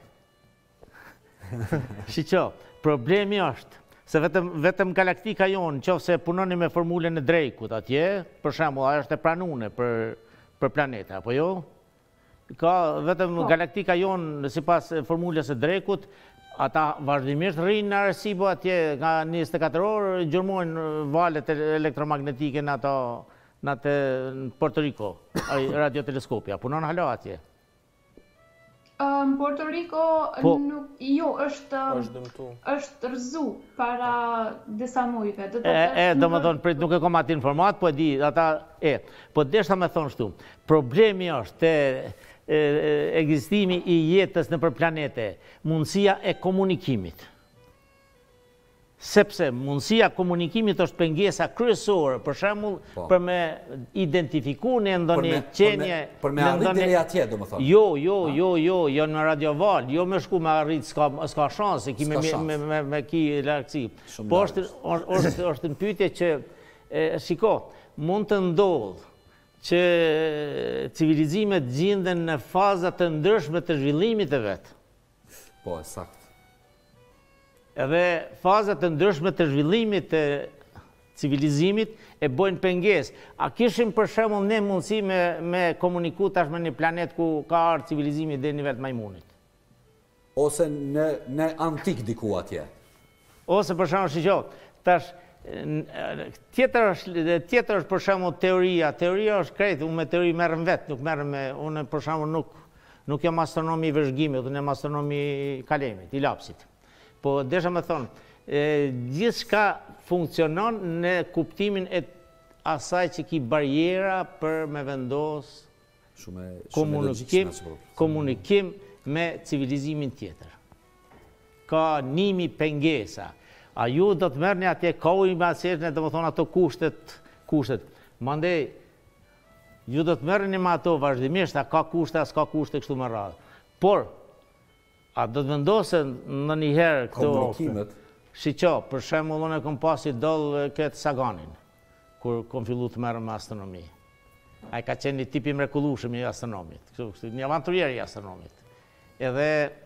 problemi është, se vetëm galaktika jonë, qofse punoni me formulën e Drakut atje, për shembull, ajo është e pranuar për planete, apo jo? Ka vetëm galaktika jonë sipas formulës së Drakut, ata vazhdimisht rrinë në Arecibo atje nga 24 orë gjurmojnë valet elektromagnetike në atë Puerto Rico, radioteleskopja, punon hala atje. Në Puerto Rico është rëzu para disa mujve. Domethënë, nuk e kam atë informat, po e di, po desha me thonë shtu, problemi është ekzistimi i jetës nëpër planete, mundësia e komunikimit. Sepse mundësia e komunikimit është pengesa kryesore, për shembull, për me identifiku në ndonjë qenie. Për me arrit deri atje, domethënë. Jo në radioval, jo me shku me arrit, s'ka shanse, ki me ki largësi. Po është në pyetje që, shiko, mund të ndodhë që civilizimet gjenden në fazat të ndryshme të zhvillimit të vetë. Po, sakt. Edhe fazat të ndryshme të zhvillimit të civilizimit e bojnë pengesë. A kishim për shembull ne mundësi me komuniku tash me një planet ku ka ardhur civilizimi deri në nivel të majmunit? Ose në antik diku atje? Ose për shembull shqiptar, tash tjetër është për shembull teoria është krejt, unë me teori merrem vetë, nuk merrem me, unë për shembull nuk jam astronomi i vëzhgimit, unë jam astronomi i kalemit, i lapsit. Po desha me thonë, gjithçka funksionon në kuptimin e asaj që ki barjera për me vendos komunikim me civilizimin tjetër. Ka nimi pengesa. A ju do të merrni atje kohë i maseshne, do të thonë ato kushtet. Mandej, ju do të merrni me ato vazhdimisht, a ka kushte, a s'ka kushte kështu me radhë. Por, a do të vendosen në njëherë këto... Komunikimet? Shiqo, për shembull unë kom pasi doll këtë Saganin, kur kom fillu të merrem me astronomi. Ai ka qenë një tip i mrekullueshëm i astronomit, një avanturier i astronomit. Edhe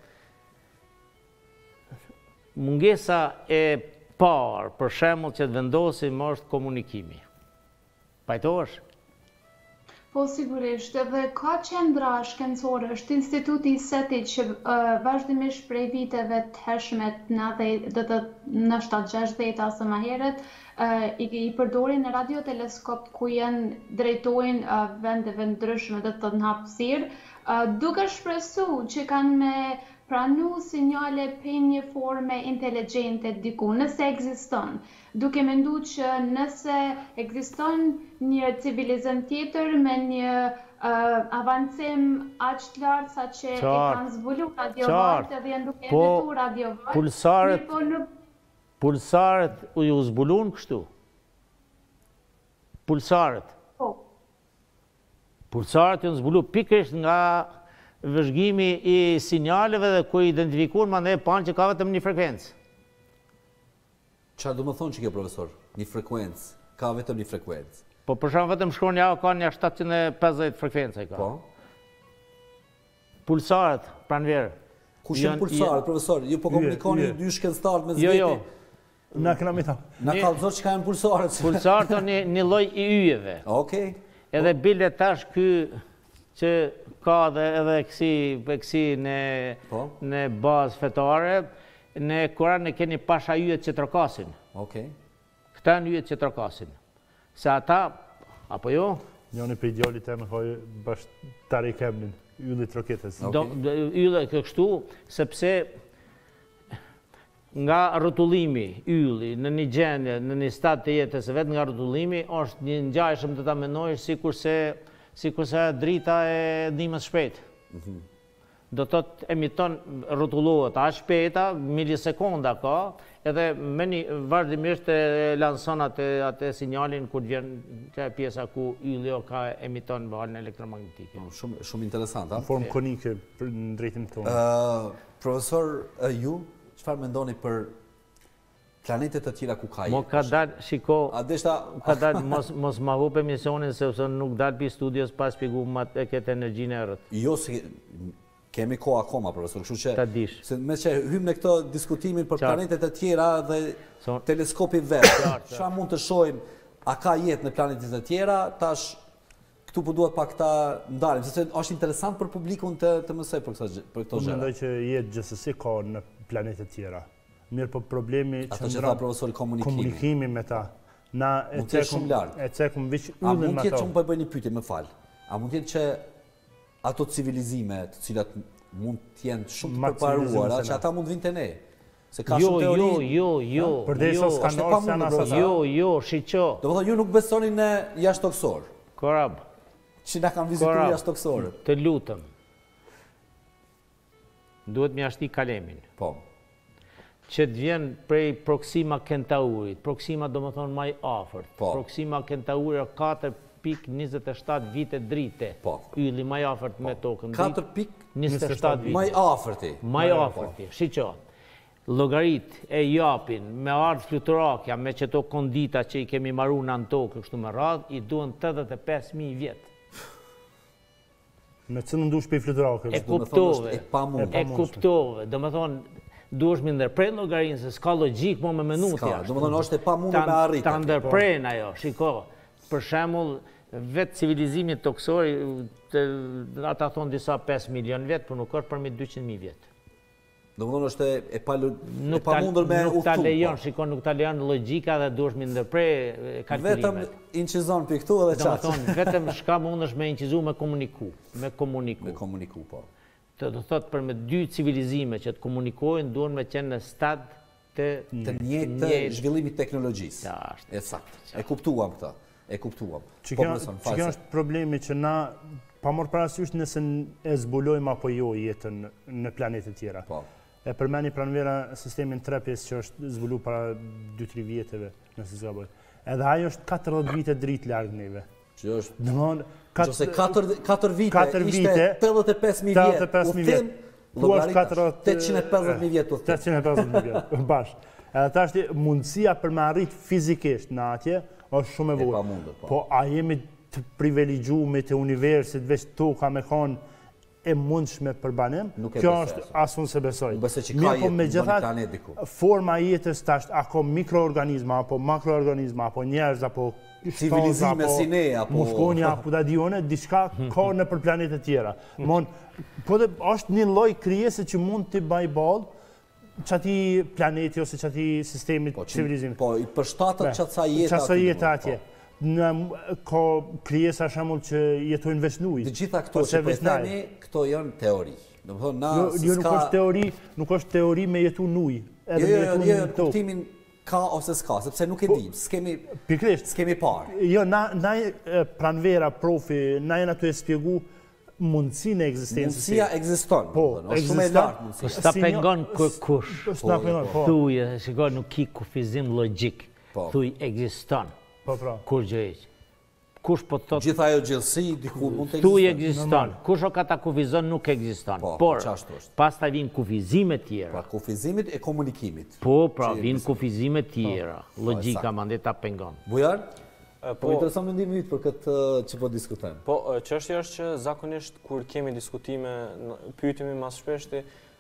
mungesa e parë, për shembull, që të vendosim është komunikimi. Pajtohesh? Po, sigurisht, dhe ka qendra shkencore, është instituti i SET-it që vazhdimisht prej viteve të hershme, në 60 ose më herët, i përdorin në radioteleskop ku janë drejtojnë vendeve ndryshme dhe të në hapësirë, duke shpresu që kanë me pranu sinjale për një forme inteligjente diku, nëse ekziston, duke mendu që nëse ekziston një civilizëm tjetër me një avancim aq të lartë sa që e kanë zbulu radiovartë dhe janë duke editu radiovartë. Pulsarët u ju zbulun kështu? Pulsarët? Po. Pulsarët ju zbulu pikërisht nga vëzhgimi i sinjaleve dhe ku identifikuar ma ne panë që ka vetëm një frekuencë. Çfarë do më thonë që kjo, profesor? Një frekuencë, ka vetëm një frekuencë. Po për shkak vetëm shkronja ka një 750 frekuencë ka. Po. Pulsarët, pranverë. Kush janë pulsarët, profesor? Ju po komunikoni dy shkencëtarë me zveti? Jo. Na kena me ta. Na kallëzor çka janë pulsarët. Pulsarët janë një lloj i yjeve. Okej. Edhe bile tash ky që ka edhe kësi në bazë fetare, në Kur'an ne keni pasha yjet që trokasin. Okej. Këta në yjet që trokasin. Se ata, apo jo? Njëni për idealit e me hojë bashkë tari kemnin, yllit roketës. Yllit kështu, sepse nga rrotullimi ylli në një gjendje, në një stat të jetës e vetë nga rrotullimi, është një ngjajshëm të ta menojsh sikurse drita e dimës shpejt. Do të të emiton rrotullohet aq shpejta, milisekonda ka, edhe vazhdimisht lanson atë sinjalin kur vjen që pjesa ku ylli ka emiton valën elektromagnetike. Shumë interesant, a? Në formë konike në drejtim tonë. Profesor, ju, çfarë mendoni për planetet të tjera ku ka jetë? Mo ka dalë, shiko, ka dalë, mos ma hup emisionin, sepse nuk dalë për studios pa shpigu e këtë energjinë e erët. Jo, kemi ko akoma, profesor, kështu që... Ta dish. Me që hymë në këto diskutimin për planetet e tjera dhe teleskopi vetë, çfarë mund të shohim, a ka jetë në planetet e tjera, tash këtu po duhet pak ta ndalim, sepse është interesant për publikun të mësoj për këto gjëra. Mendoj që jetë gjithsesi ka në planetet tjera. Mirë, po problemi që tha profesori komunikimi me ta. Na e cekum viç yllin me ta. A mund tjetë që më bëj një pyetje, më fal. A mund tjetë që ato civilizime të cilat mund t'jenë shumë të përparuara, që ata mund vinë të ne? Se ka shumë teori... Jo. Përdesa s'kanor se në asata. Jo, shiqo. Do më thonë, ju nuk besoni në jashtëtoksor. Korab. Që na kanë vizituar jashtëtoksorët. Të lutëm. Duhet me ashti kalemin. Po. Që të vjen prej Proxima Centaurit. Proxima do më thonë maj afërt. Proxima Centaurit 4.27 vite drite. Ylli maj afërt me tokën. 4.27 vite. Maj afërti. Maj afërti. Shiqo. Logarit e japin me ardhë fluturakja, me qëto kondita që i kemi maru në tokë, kështu me radhë, i duen 85.000 vjetë. Me që në ndush për i fluturakja? E kuptove. Do me thonë, duesh me ndërprej logarinë, se s'ka logik mo me menutja. Do me thonë, është e pa mundur me arritë. Ta ndërprejnë ajo, shiko. Për shemull, vetë civilizimit toksori, ata thonë disa 5 milion vjetë, për nuk është përmi 200.000 vjetë. Do më thonë është e pa mundur me uftu. Nuk ta lejon, shikon, nuk ta lejon logika dhe duesh me ndërprej kalkulimet. Vetëm incizon për këtu edhe qatë. Do më thonë, vetëm shka mundesh me incizu me komuniku. Me komuniku, po. Të do thotë për me dy civilizime që të komunikojnë, duhen me qenë në stad të njëjtë zhvillimit teknologjisë. E saktë. E kuptuam këta. E kuptuam. Që kjo është problemi që na pa morë parasysh nëse e zbulojmë apo jo jetën në planetet tjera. E përmeni pranvera sistemin trepjes që është zbulu para 2-3 vjeteve, nëse s'ka bëjë. Edhe ajo është 40 vite dritë largë neve. Që është... Qëse 4 vite ishte 85.000 vjetë, u thim, logaritë 850.000 vjetë u thim. 850.000 vjetë, bashkë. Edhe ta është mundësia për me arrit fizikisht në atje, është shumë e vogël. Po a jemi të privilegjuar të universit, veç toka me kanë e mundshme për banim? Kjo është as unë se besoj. Mirë po me gjithat, forma jetës tash, ako mikroorganizma, apo makroorganizma, apo njerëz, apo civilizime si ne, apo muskonja, apo dadione, diçka ka në për planetet tjera. Po dhe është një lloj krijese që mund të bëj ballë qati planeti ose qati sistemi civilizimit. Po, i përshtatët qatësa jetë atje. Ka krijesa shembull që jetojnë veç në ujë. Të gjitha këto që po themi, këto janë teori. Jo, nuk është teori me jetu në ujë. Jo, kuptimin ka ose s'ka, sepse nuk e dim, s'kemi parë. Jo, na pranvera, profi, na jenë ato e spjegu mundësinë e ekzistencës. Mundësia ekziston. Po, shumë e lartë mundësia. S'ta pengon kush. Thuj, shikoj, nuk ki kufizim logjik. Thuj, ekziston. Kur gjë eq. Kush po të thotë... Gjitha ajo gjëllësi, diku mund të ekziston. Thuj ekziston. Kush o ka ta kufizon, nuk ekziston. Por, pas ta vinë kufizimet tjera. Pra, kufizimit e komunikimit. Po, pra, vinë kufizimet tjera. Logjika, mande ta pengon. Bujar? Po, interesant me ndihmë për këtë që po diskutojmë. Po, çështja është që zakonisht kur kemi diskutime, pyetemi mas shpeshti,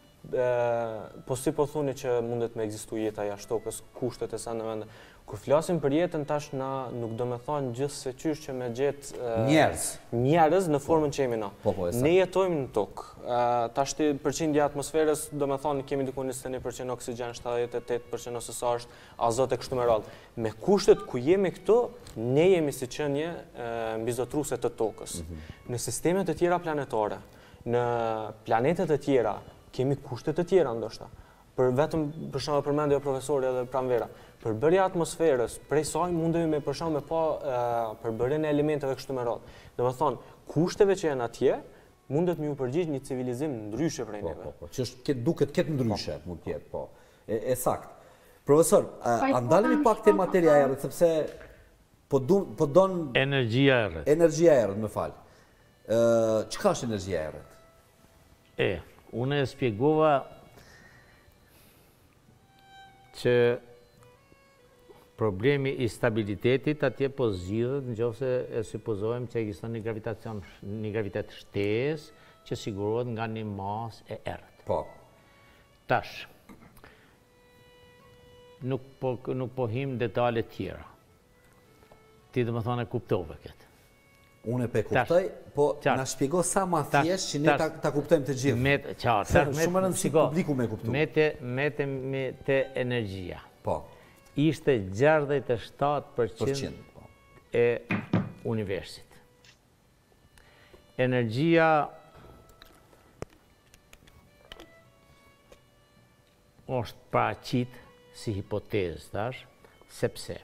po si po thuni që mundet me ekzistu jeta jashtë tokës, kushtet e sa në vende. Kur flasim për jetën tash na nuk do me thonë gjithse qysh që me gjetë njerëz në formën që jemi na. Ne jetojmë në tokë. Tash ti përqindja atmosferës do me thonë kemi diku 21% oksigjen, 78% ose sa është azot e kështu me radhë. Me kushtet ku jemi këtu, ne jemi si qenie mbizotruse të tokës. Në sistemet e tjera planetare, në planetet e tjera, kemi kushtet e tjera ndoshta. Vetëm për shembull përmendja profesori edhe pranvera. Përbërja atmosferës, prej saj mundemi me për shembull me pa përbërjen e elementeve kështu me radhë. Domethënë, kushteve që janë atje, mundet me u përgjigj një civilizim ndryshe prej neve. Po, që duket këtë ndryshe, mund të jetë, po. E sakt. Profesor, a ndalemi pak te materia e errët, sepse po don energjia e errët. Energjia e errët, më fal. Çka është energjia e errët? Unë e spjegova që problemi i stabilitetit atje po zgjidhet nëse e supozojmë që ekziston një gravitet shtesë që sigurohet nga një masë e errët. Po. Tash, nuk po him detale tjera. Ti do më thonë e kuptove këtë. Unë e pe kuptoj, po na shpjego sa ma thjesht që ne ta kuptojmë të gjithë. Shumë rëndësi publiku me kuptu. Me te energjia. Po. Ishte 67% e universit. Energjia është paraqit si hipotezë, thash, sepse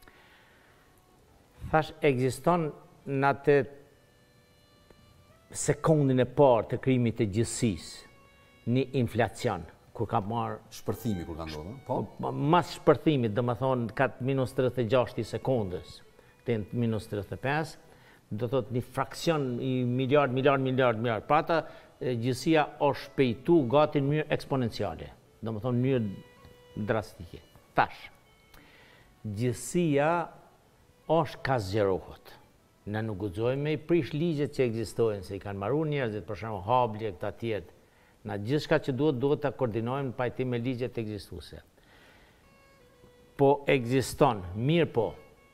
thash ekziston në atë sekundin e parë të krijimit të gjithësisë një inflacion. Kur ka marrë... Shpërthimi kur ka ndodhur, po? Mas shpërthimit, do më thonë, ka minus 36 sekundës, të minus 35, do të thotë një fraksion i miliard. Pra ata gjithësia është shpejtu gati në mënyrë eksponenciale, do më thonë në mënyrë drastike. Tash, gjithësia është ka zgjerohet. Ne nuk guxojmë me i prish ligjet që ekzistojnë, se i kanë marrur njerëzit, për shembull Hubble e këta tjerë. Na gjithçka që duhet ta koordinojmë në pajtim me ligjet ekzistuese. Po ekziston, mirë po.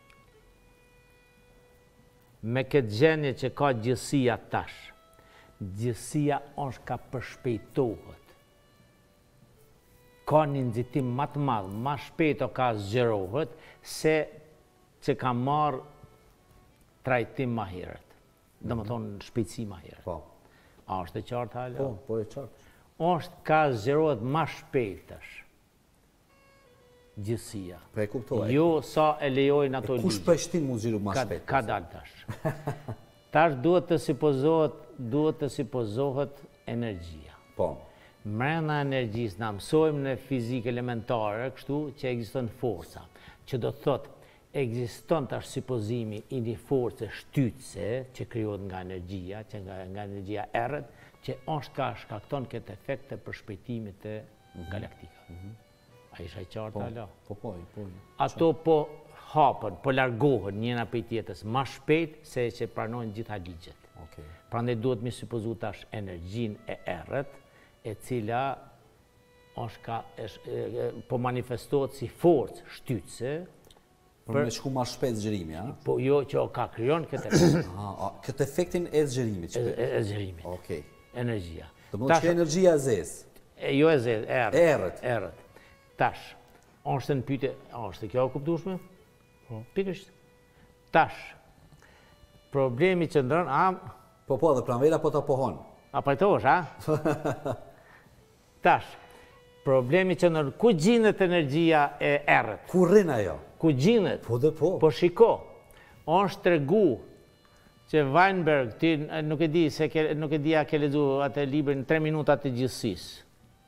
Me këtë gjendje që ka gjithësia tash, gjithësia është ka përshpejtohet. Ka një nxitim më të madh, më shpejt ka zgjerohet se që ka marrë trajtim më herët. Domethënë shpejtësi më herët. Po. A është e qartë hala? Po e qartë. Është ka zgjerohet më shpejt tash. Gjithësia. Po e kuptoj. Jo sa e lejojnë ato ligje. Kush po e shtin mund zgjeru më shpejt? Ka dalë tash. Tash duhet të supozohet energjia. Po. Mrena energjisë na mësojmë në fizikë elementare kështu që ekziston forca, që do të thotë ekziston tash supozimi i një force shtytse që krijohet nga energjia, që nga energjia errët, që është ka shkakton këtë efekt të përshpejtimit të galaktikave. A isha i qartë, ala? Po. Ato po hapën, po largohen njëna për tjetës ma shpejt se që pranojnë gjitha ligjet. Prandaj duhet mi supozu tash energjin e errët, e cila po manifestohet si forcë shtytse. Për me shku ma shpejt zgjerimi, a? Po jo që ka kryon këtë efekt. Këtë efektin e zgjerimit? E zgjerimit. Energjia. Të më që energjia e zezë? Jo e zezë, errët. Tash, është në pyetje, është kjo kuptueshme? Pikërisht. Tash, problemi që ndron, Po, dhe pranvera po të pohon. A pajtosh, a? Tash, problemi që ndron, ku gjinet energjia e errët? Ku rrin ajo? Ku gjinet? Po dhe po. Po shiko, është tregu që Weinberg, ti nuk e di a ke lexu atë librin 3 minutat të gjithësisë.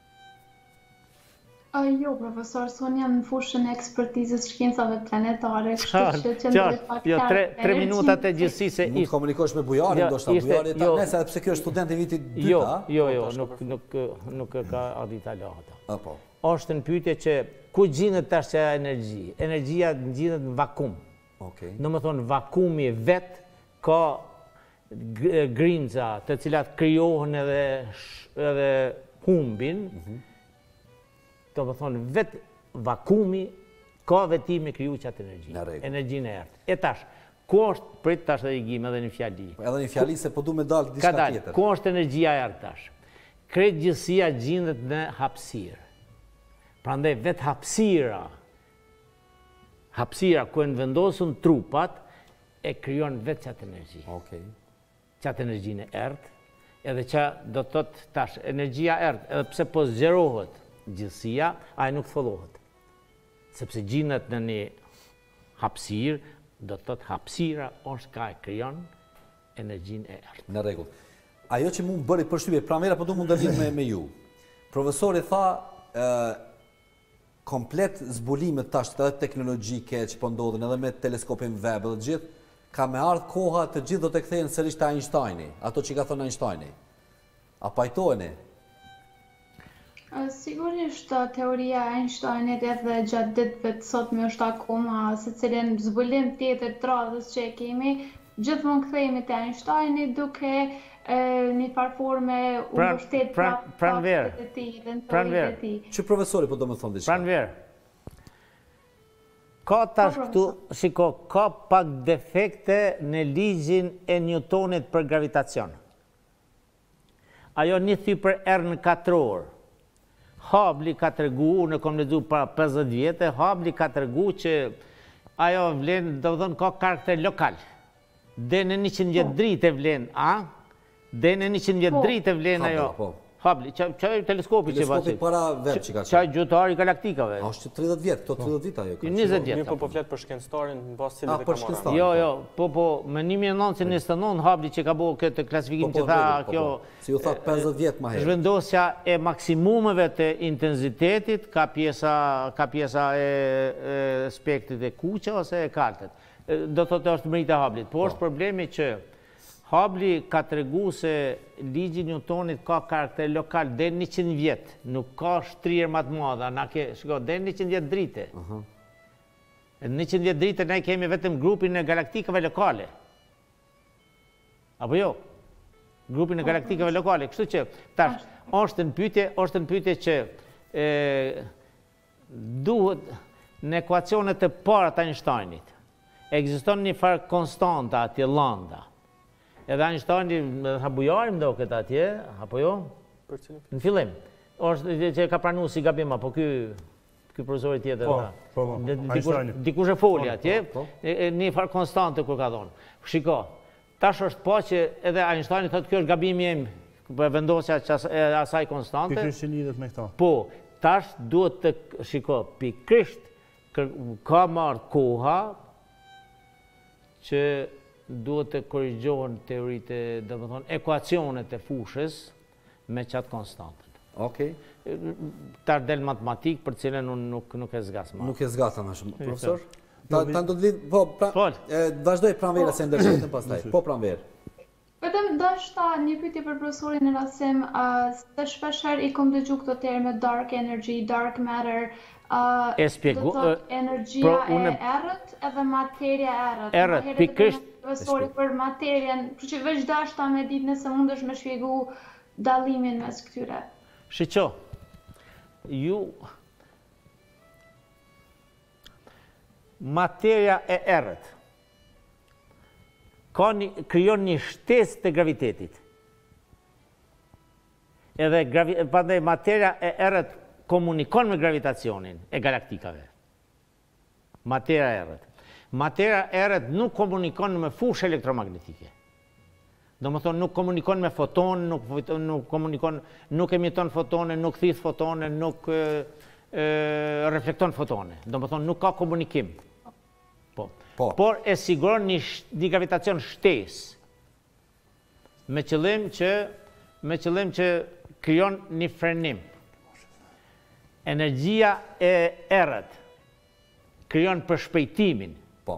Jo, profesor, son jam në fushën e ekspertizës shkencave planetare, kështu që jo, 3 minutat e gjithësisë. Mund të komunikosh me bujarin, ndoshta bujari ta nëse edhe pse kjo është student i vitit 2, Jo, nuk ka audita lahata. Po. Është në pyetje që ku gjinet tash që energji? Energjia gjinet në vakum. Në më thonë, vakumi vet ka grinca të cilat krijohen edhe humbin. Të më thonë, vetë vakumi ka vetimi kriju qatë energji. Energjin e ertë. E tash, ku është, prit tash dhe i gjim edhe një fjali. Edhe një fjali se po du me dalë diçka tjetër. Ku është energjia e ertë tash? Kretë gjithësia gjindet në hapësirë. Prandaj vetë hapësira ku e në vendosën trupat, e kryon vetë qatë energji. Qatë energjin e ertë, edhe që do të thotë tash, energjia ertë, edhe pse po zgjerohet gjithësia, aje nuk thëllohet. Sepse gjinët në një hapësirë, do të thotë hapësira është ka e kryon energjin e ertë. Në rregull. Ajo që mund bëri përshtypje, pranvera po du mund të lidh me ju. Profesori tha komplet zbulimet tash të teknologjike që po ndodhin edhe me teleskopin Webb dhe gjithë, ka me ardhë koha të gjithë do të kthehen sërish te Einsteini, ato që ka thënë Einsteini. A pajtoheni? Sigurisht, teoria Einsteinit edhe gjatë ditëve të sotme është akoma se cilin zbulim tjetër të radhës që e kemi, gjithmonë kthehemi te Einsteini duke një farforme u mbështet faktet e tij dhe teoritë e tij. Që profesori po do më thonë diçka? Pranver. Ka tash këtu, shiko, ka pak defekte në ligjin e Newtonit për gravitacion. Ajo një thy për R në katror. Hubble ka tregu, unë kom lexuar para 50 vjetë, Hubble ka tregu që ajo vlen, do të thonë, ka karakter lokal. Dhe në 100 vjet dritë vlen, Dhe në 100 vjet dritë vlen ajo. Hubble, çaj teleskopi që Teleskopi para Webb që ka qenë. Çaj gjutari galaktikave. Është 30 vjet, këto 30 vit ajo ka. 20 vjet. Mirë, po flet për shkencëtarin mbas cilit e ka marrë. Jo, po, më 1929 Hubble që ka bërë këtë klasifikim që tha kjo. Si u tha 50 vjet më herë. Zhvendosja e maksimumeve të intensitetit ka pjesa e spektrit e kuqe ose e kaltët. Do thotë është mërita e Hubble-it, po është problemi që Hubble ka tregu se ligji Newtonit ka karakter lokal dhe 100 vjet, nuk ka shtrirë më të madha, na ke, shiko, dhe 100 vjet drite. Në 100 vjet drite ne kemi vetëm grupin e galaktikave lokale. Apo jo? Grupin e galaktikave lokale, kështu që tash është në pyetje që duhet në ekuacionet të para të Einsteinit. Ekziston një farë konstanta atje lambda. Edhe Einsteini bujari më do këtë atje, apo jo? Në fillim. Është që ka pranu si gabim, apo ky profesori tjetër. Dikush e foli atje, një farë konstante kur ka thonë. Shiko, tash është po që edhe Einsteini thotë kjo është gabimi im, vendosja e asaj konstante. Pikërisht që lidhet me këto. Po, tash duhet të shiko, pikërisht ka marrë koha që duhet të korrigjohen teoritë, dhe më thonë, ekuacionet e fushës me qatë konstantën. Okej. Tar del matematikë për cilën unë nuk e zgasma. Nuk e zgata më shumë. Profesor? Ta do të lidh, vazhdoj pranvera se ndërshëtën pastaj. Po pranver. Vetëm dashta një pyetje për profesorin në rasim, se shpeshher I kom dëgju këto terme dark energy, dark matter, Do të energjia e errët edhe materja e errët. Errët, pikërisht. Profesori për materjen, për që veç dashta me ditë nëse mundesh me shpjegu dallimin mes këtyre. Shiqo, ju materja e errët krijon një shtesë të gravitetit. Edhe pandaj materja e errët komunikon me gravitacionin e galaktikave. Materja e errët. Materja e errët nuk komunikon me fushë elektromagnetike. Do më thonë, nuk komunikon me foton, nuk emiton fotone, nuk thith fotone, nuk reflekton fotone. Do më thonë, nuk ka komunikim. Por e siguron një gravitacion shtesë, me qëllim që krijon një frenim. Energjia e errët krijon përshpejtimin.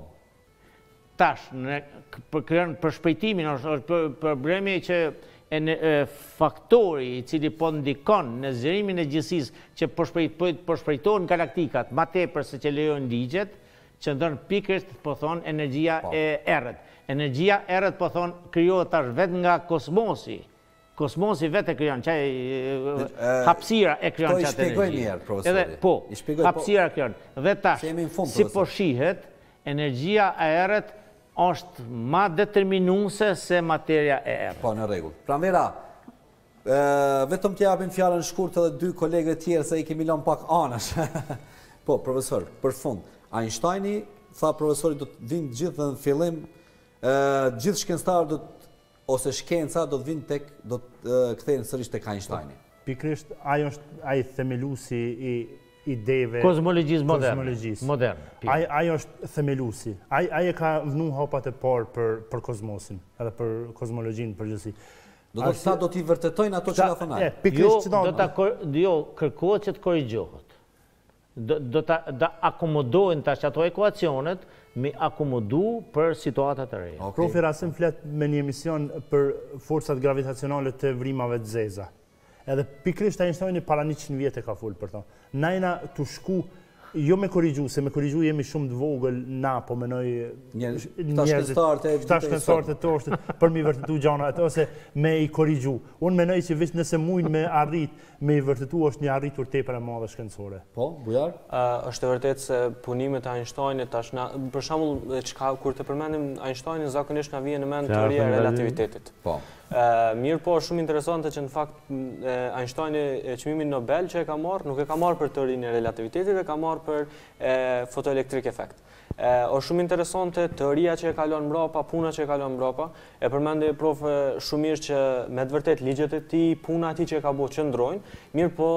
Tash, krijon përshpejtimin, është problemi që faktori i cili po ndikon në zgjerimin e gjithësisë që përshpejtohen galaktikat më tepër se që lejojnë ligjet, që ndon pikërisht po thon energjia e errët. Energjia e errët po thon krijohet tash vetëm nga kosmosi. Kosmosi vetë e krijon, hapësira e krijon çatë energji. Po, i shpjegoj mirë, profesori. Po, hapësira krijon. Dhe tash, si po shihet, energjia e errët është ma determinuese se materja e errët. Po, në rregull. Pranvera, vetëm t'japin fjalën shkurt edhe dy kolegë tjerë se i kemi lënë pak anash. Po, profesor, për fund, Einsteini tha profesori do të vinë gjithë dhe në fillim, gjithë shkencëtarët ose shkenca do të vinë tek, do të kthehen sërish tek Einsteini. Pikërisht, ai është ai themeluesi i ideve kozmologjisë moderne. Ai është themeluesi. Ai e ka vënë hapat e parë për kozmosin, edhe për kozmologjinë përgjithësi. Do të thotë do t'i vërtetojnë ato që ka thënë ai. Jo, kërkohet që të korrigjohet. Do të akomodohen tash ato ekuacionet me akomodu për situatat e reja. Profi Rasim flet me një emision për forcat gravitacionale të vrimave të zeza. Edhe pikërisht Einsteini para 100 vjetë ka folë për to. Najna të shku, jo me korrigju, se me korrigju jemi shumë të vogël na, po menoj shtash të toshtit për mi vërtetu gjanat, ose me i korrigju. Unë menoj që vishë nëse mujnë me arrit, me i vërtetu është një arritur tepër e madhe shkencore. Po, Bujar? Është e vërtet se punimet e Einsteinit, për shembull, kur të përmendim Einsteinin, zakonisht na vjen në mend teoria e relativitetit. Po. Mirë po, shumë interesante që në fakt Einsteini çmimin Nobel që e ka marrë, nuk e ka marrë për teorinë e relativitetit, e ka marrë për fotoelektrik efekt. Është shumë interesante teoria që e kalon mbrapa, puna që e kalon mbrapa, e përmendi prof shumë mirë që me të vërtet ligjet e tij, puna e tij që e ka bërë qëndrojnë, mirë po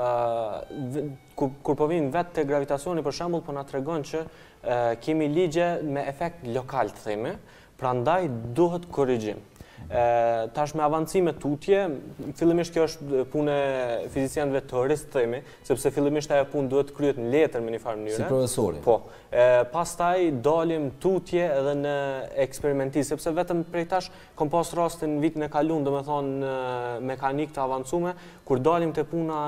kur po vinë vetë te gravitacioni për shembull, po na tregon që kemi ligje me efekt lokal, të themi, prandaj duhet korrigjim. Tash me avancime tutje, fillimisht kjo është punë e fizicianëve teoristë, themi, sepse fillimisht ajo punë duhet kryhet në letër me një farë mënyre. Si profesori. Po. Pastaj dalim tutje edhe në eksperimentim, sepse vetëm prej tash kom pas rastin vitin e kaluar, domethënë mekanik të avancuar, kur dalim te puna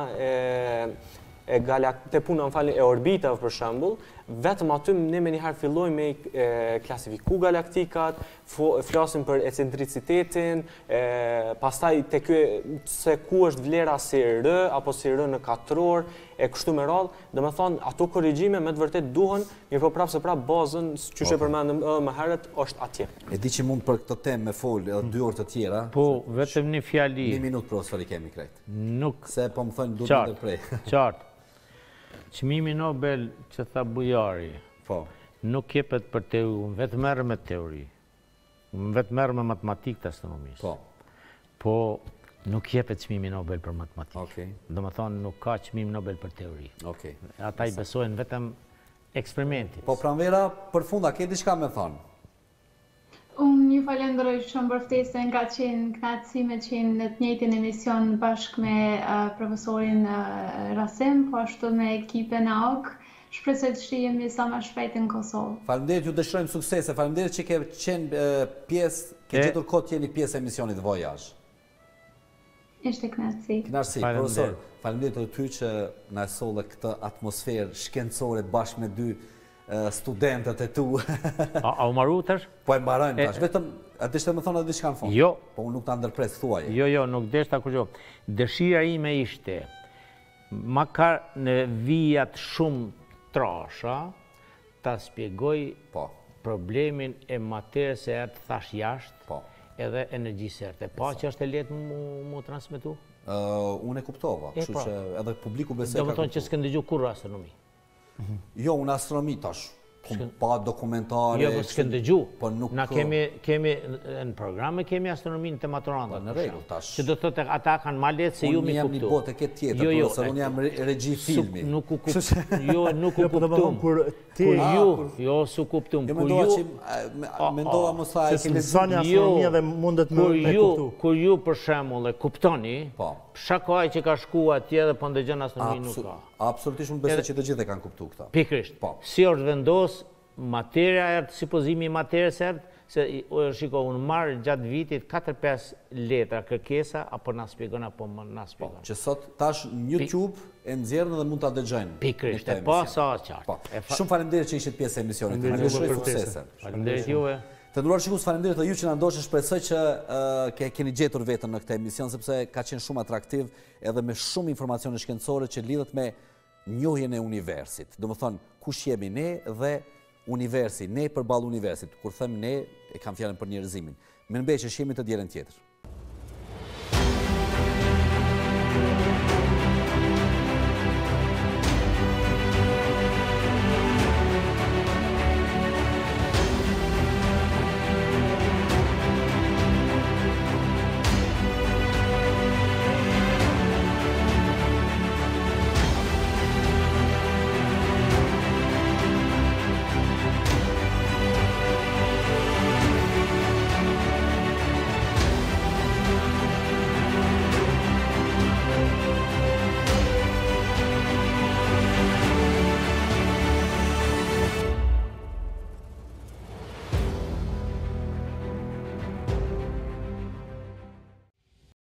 e orbitave për shembull, vetëm aty ne me njëherë fillojmë me klasifiku galaktikat, flasim për ecentricitetin, pastaj se ku është vlera si R, apo si R në katror, e kështu me radhë, dhe me thonë, ato korrigjime me të vërtet duhen, mirë po prapë se prapë bazën, që që përmendëm më herët, është atje. E di që mund për këtë temë me folë edhe 2 orë të tjera. Po, vetëm një fjali. 1 minutë, profesori, kemi krejt. Nuk. Se po më thënë duhet të prej. Qartë. Çmimi Nobel që tha Bujari, nuk jepet për teori, vetë merr me teori, vetë merr me matematikë të astronomisë. Po nuk jepet çmimi Nobel për matematikë. Domethënë nuk ka çmim Nobel për teori. Ata i besojnë vetëm eksperimentit. Po Pranvera, për fund, a ke diçka me thonë? Unë ju falenderoj shumë për ftesën, ka qenë kënaqësi me qenë në të njëjtin emision bashkë me profesorin Rasim, po ashtu me ekipin AOK. Shpresoj të shihemi sa më shpejt në Kosovë. Faleminderit, ju dëshirojmë suksese. Faleminderit që ke qenë pjesë, ke gjetur kohë të jeni pjesë e emisionit Voyage. Ishte knatësi. Knatësi, profesor, faleminderit edhe ty që na solle këtë atmosferë shkencore bashkë me dy studentët e tu. A u maru tash? Po e mbarojnë tash, vetëm atë ishte më thonë edhe diçka në fund. Jo. Po unë nuk ta ndërpres thuaje. Jo, nuk deshta kur jo. Dëshira ime ishte, makar në vijat shumë trasha, ta spjegoj problemin e materës e ertë thash jashtë, edhe energjisë ertë. Pa që është e letë mu transmitu? Unë e kuptova, kështu që edhe publiku besoj ka kuptu. Do më thonë që s'ke ndëgju kur astronomi? Jo, unë astronomi tash. Pa dokumentare... Jo, s'ke ndëgju. Na kemi në programe, kemi astronomin të maturantët. Në regu, tash. Që do të thotë ata kanë ma letë se ju mi kuptu. Unë jam një botë e këtë tjetër, profesor, unë jam regji filmi. Nuk u kuptum. Jo, nuk u kuptum. Jo, su kuptum. Mendova më sa e kemi zani astronomia dhe mundet me kuptu. Kur ju për shemull e kuptoni, shakaj që ka shku atje dhe për ndëgjën astronomi nuk ka. Absolutisht unë besoj që të gjithë e kanë kuptu këta. Pikrisht. Si është vendos materia ertë, si pozimi i materës ertë, se shiko, unë marë gjatë vitit 4-5 letra kërkesa, apo nga spjegon, apo më nga spjegon. Që sot tash në YouTube e nxjerrën dhe mund të adëgjojnë. Pikrisht, e pa sa qartë. Shumë faleminderit që ishit pjesë e emisionit. Faleminderit juve. Të nderuar shikues, faleminderit edhe ju që na ndoshë, shpresoj që keni gjetur veten në këtë emision, sepse ka qenë shumë atraktiv edhe me shumë informacione shkencore që lidhet me njohjen e universit. Do më thonë, kush jemi ne dhe universi, ne përballë universit. Kur them ne, e kam fjalën për njerëzimin. Me nëmbej që shemi të dielën tjetër.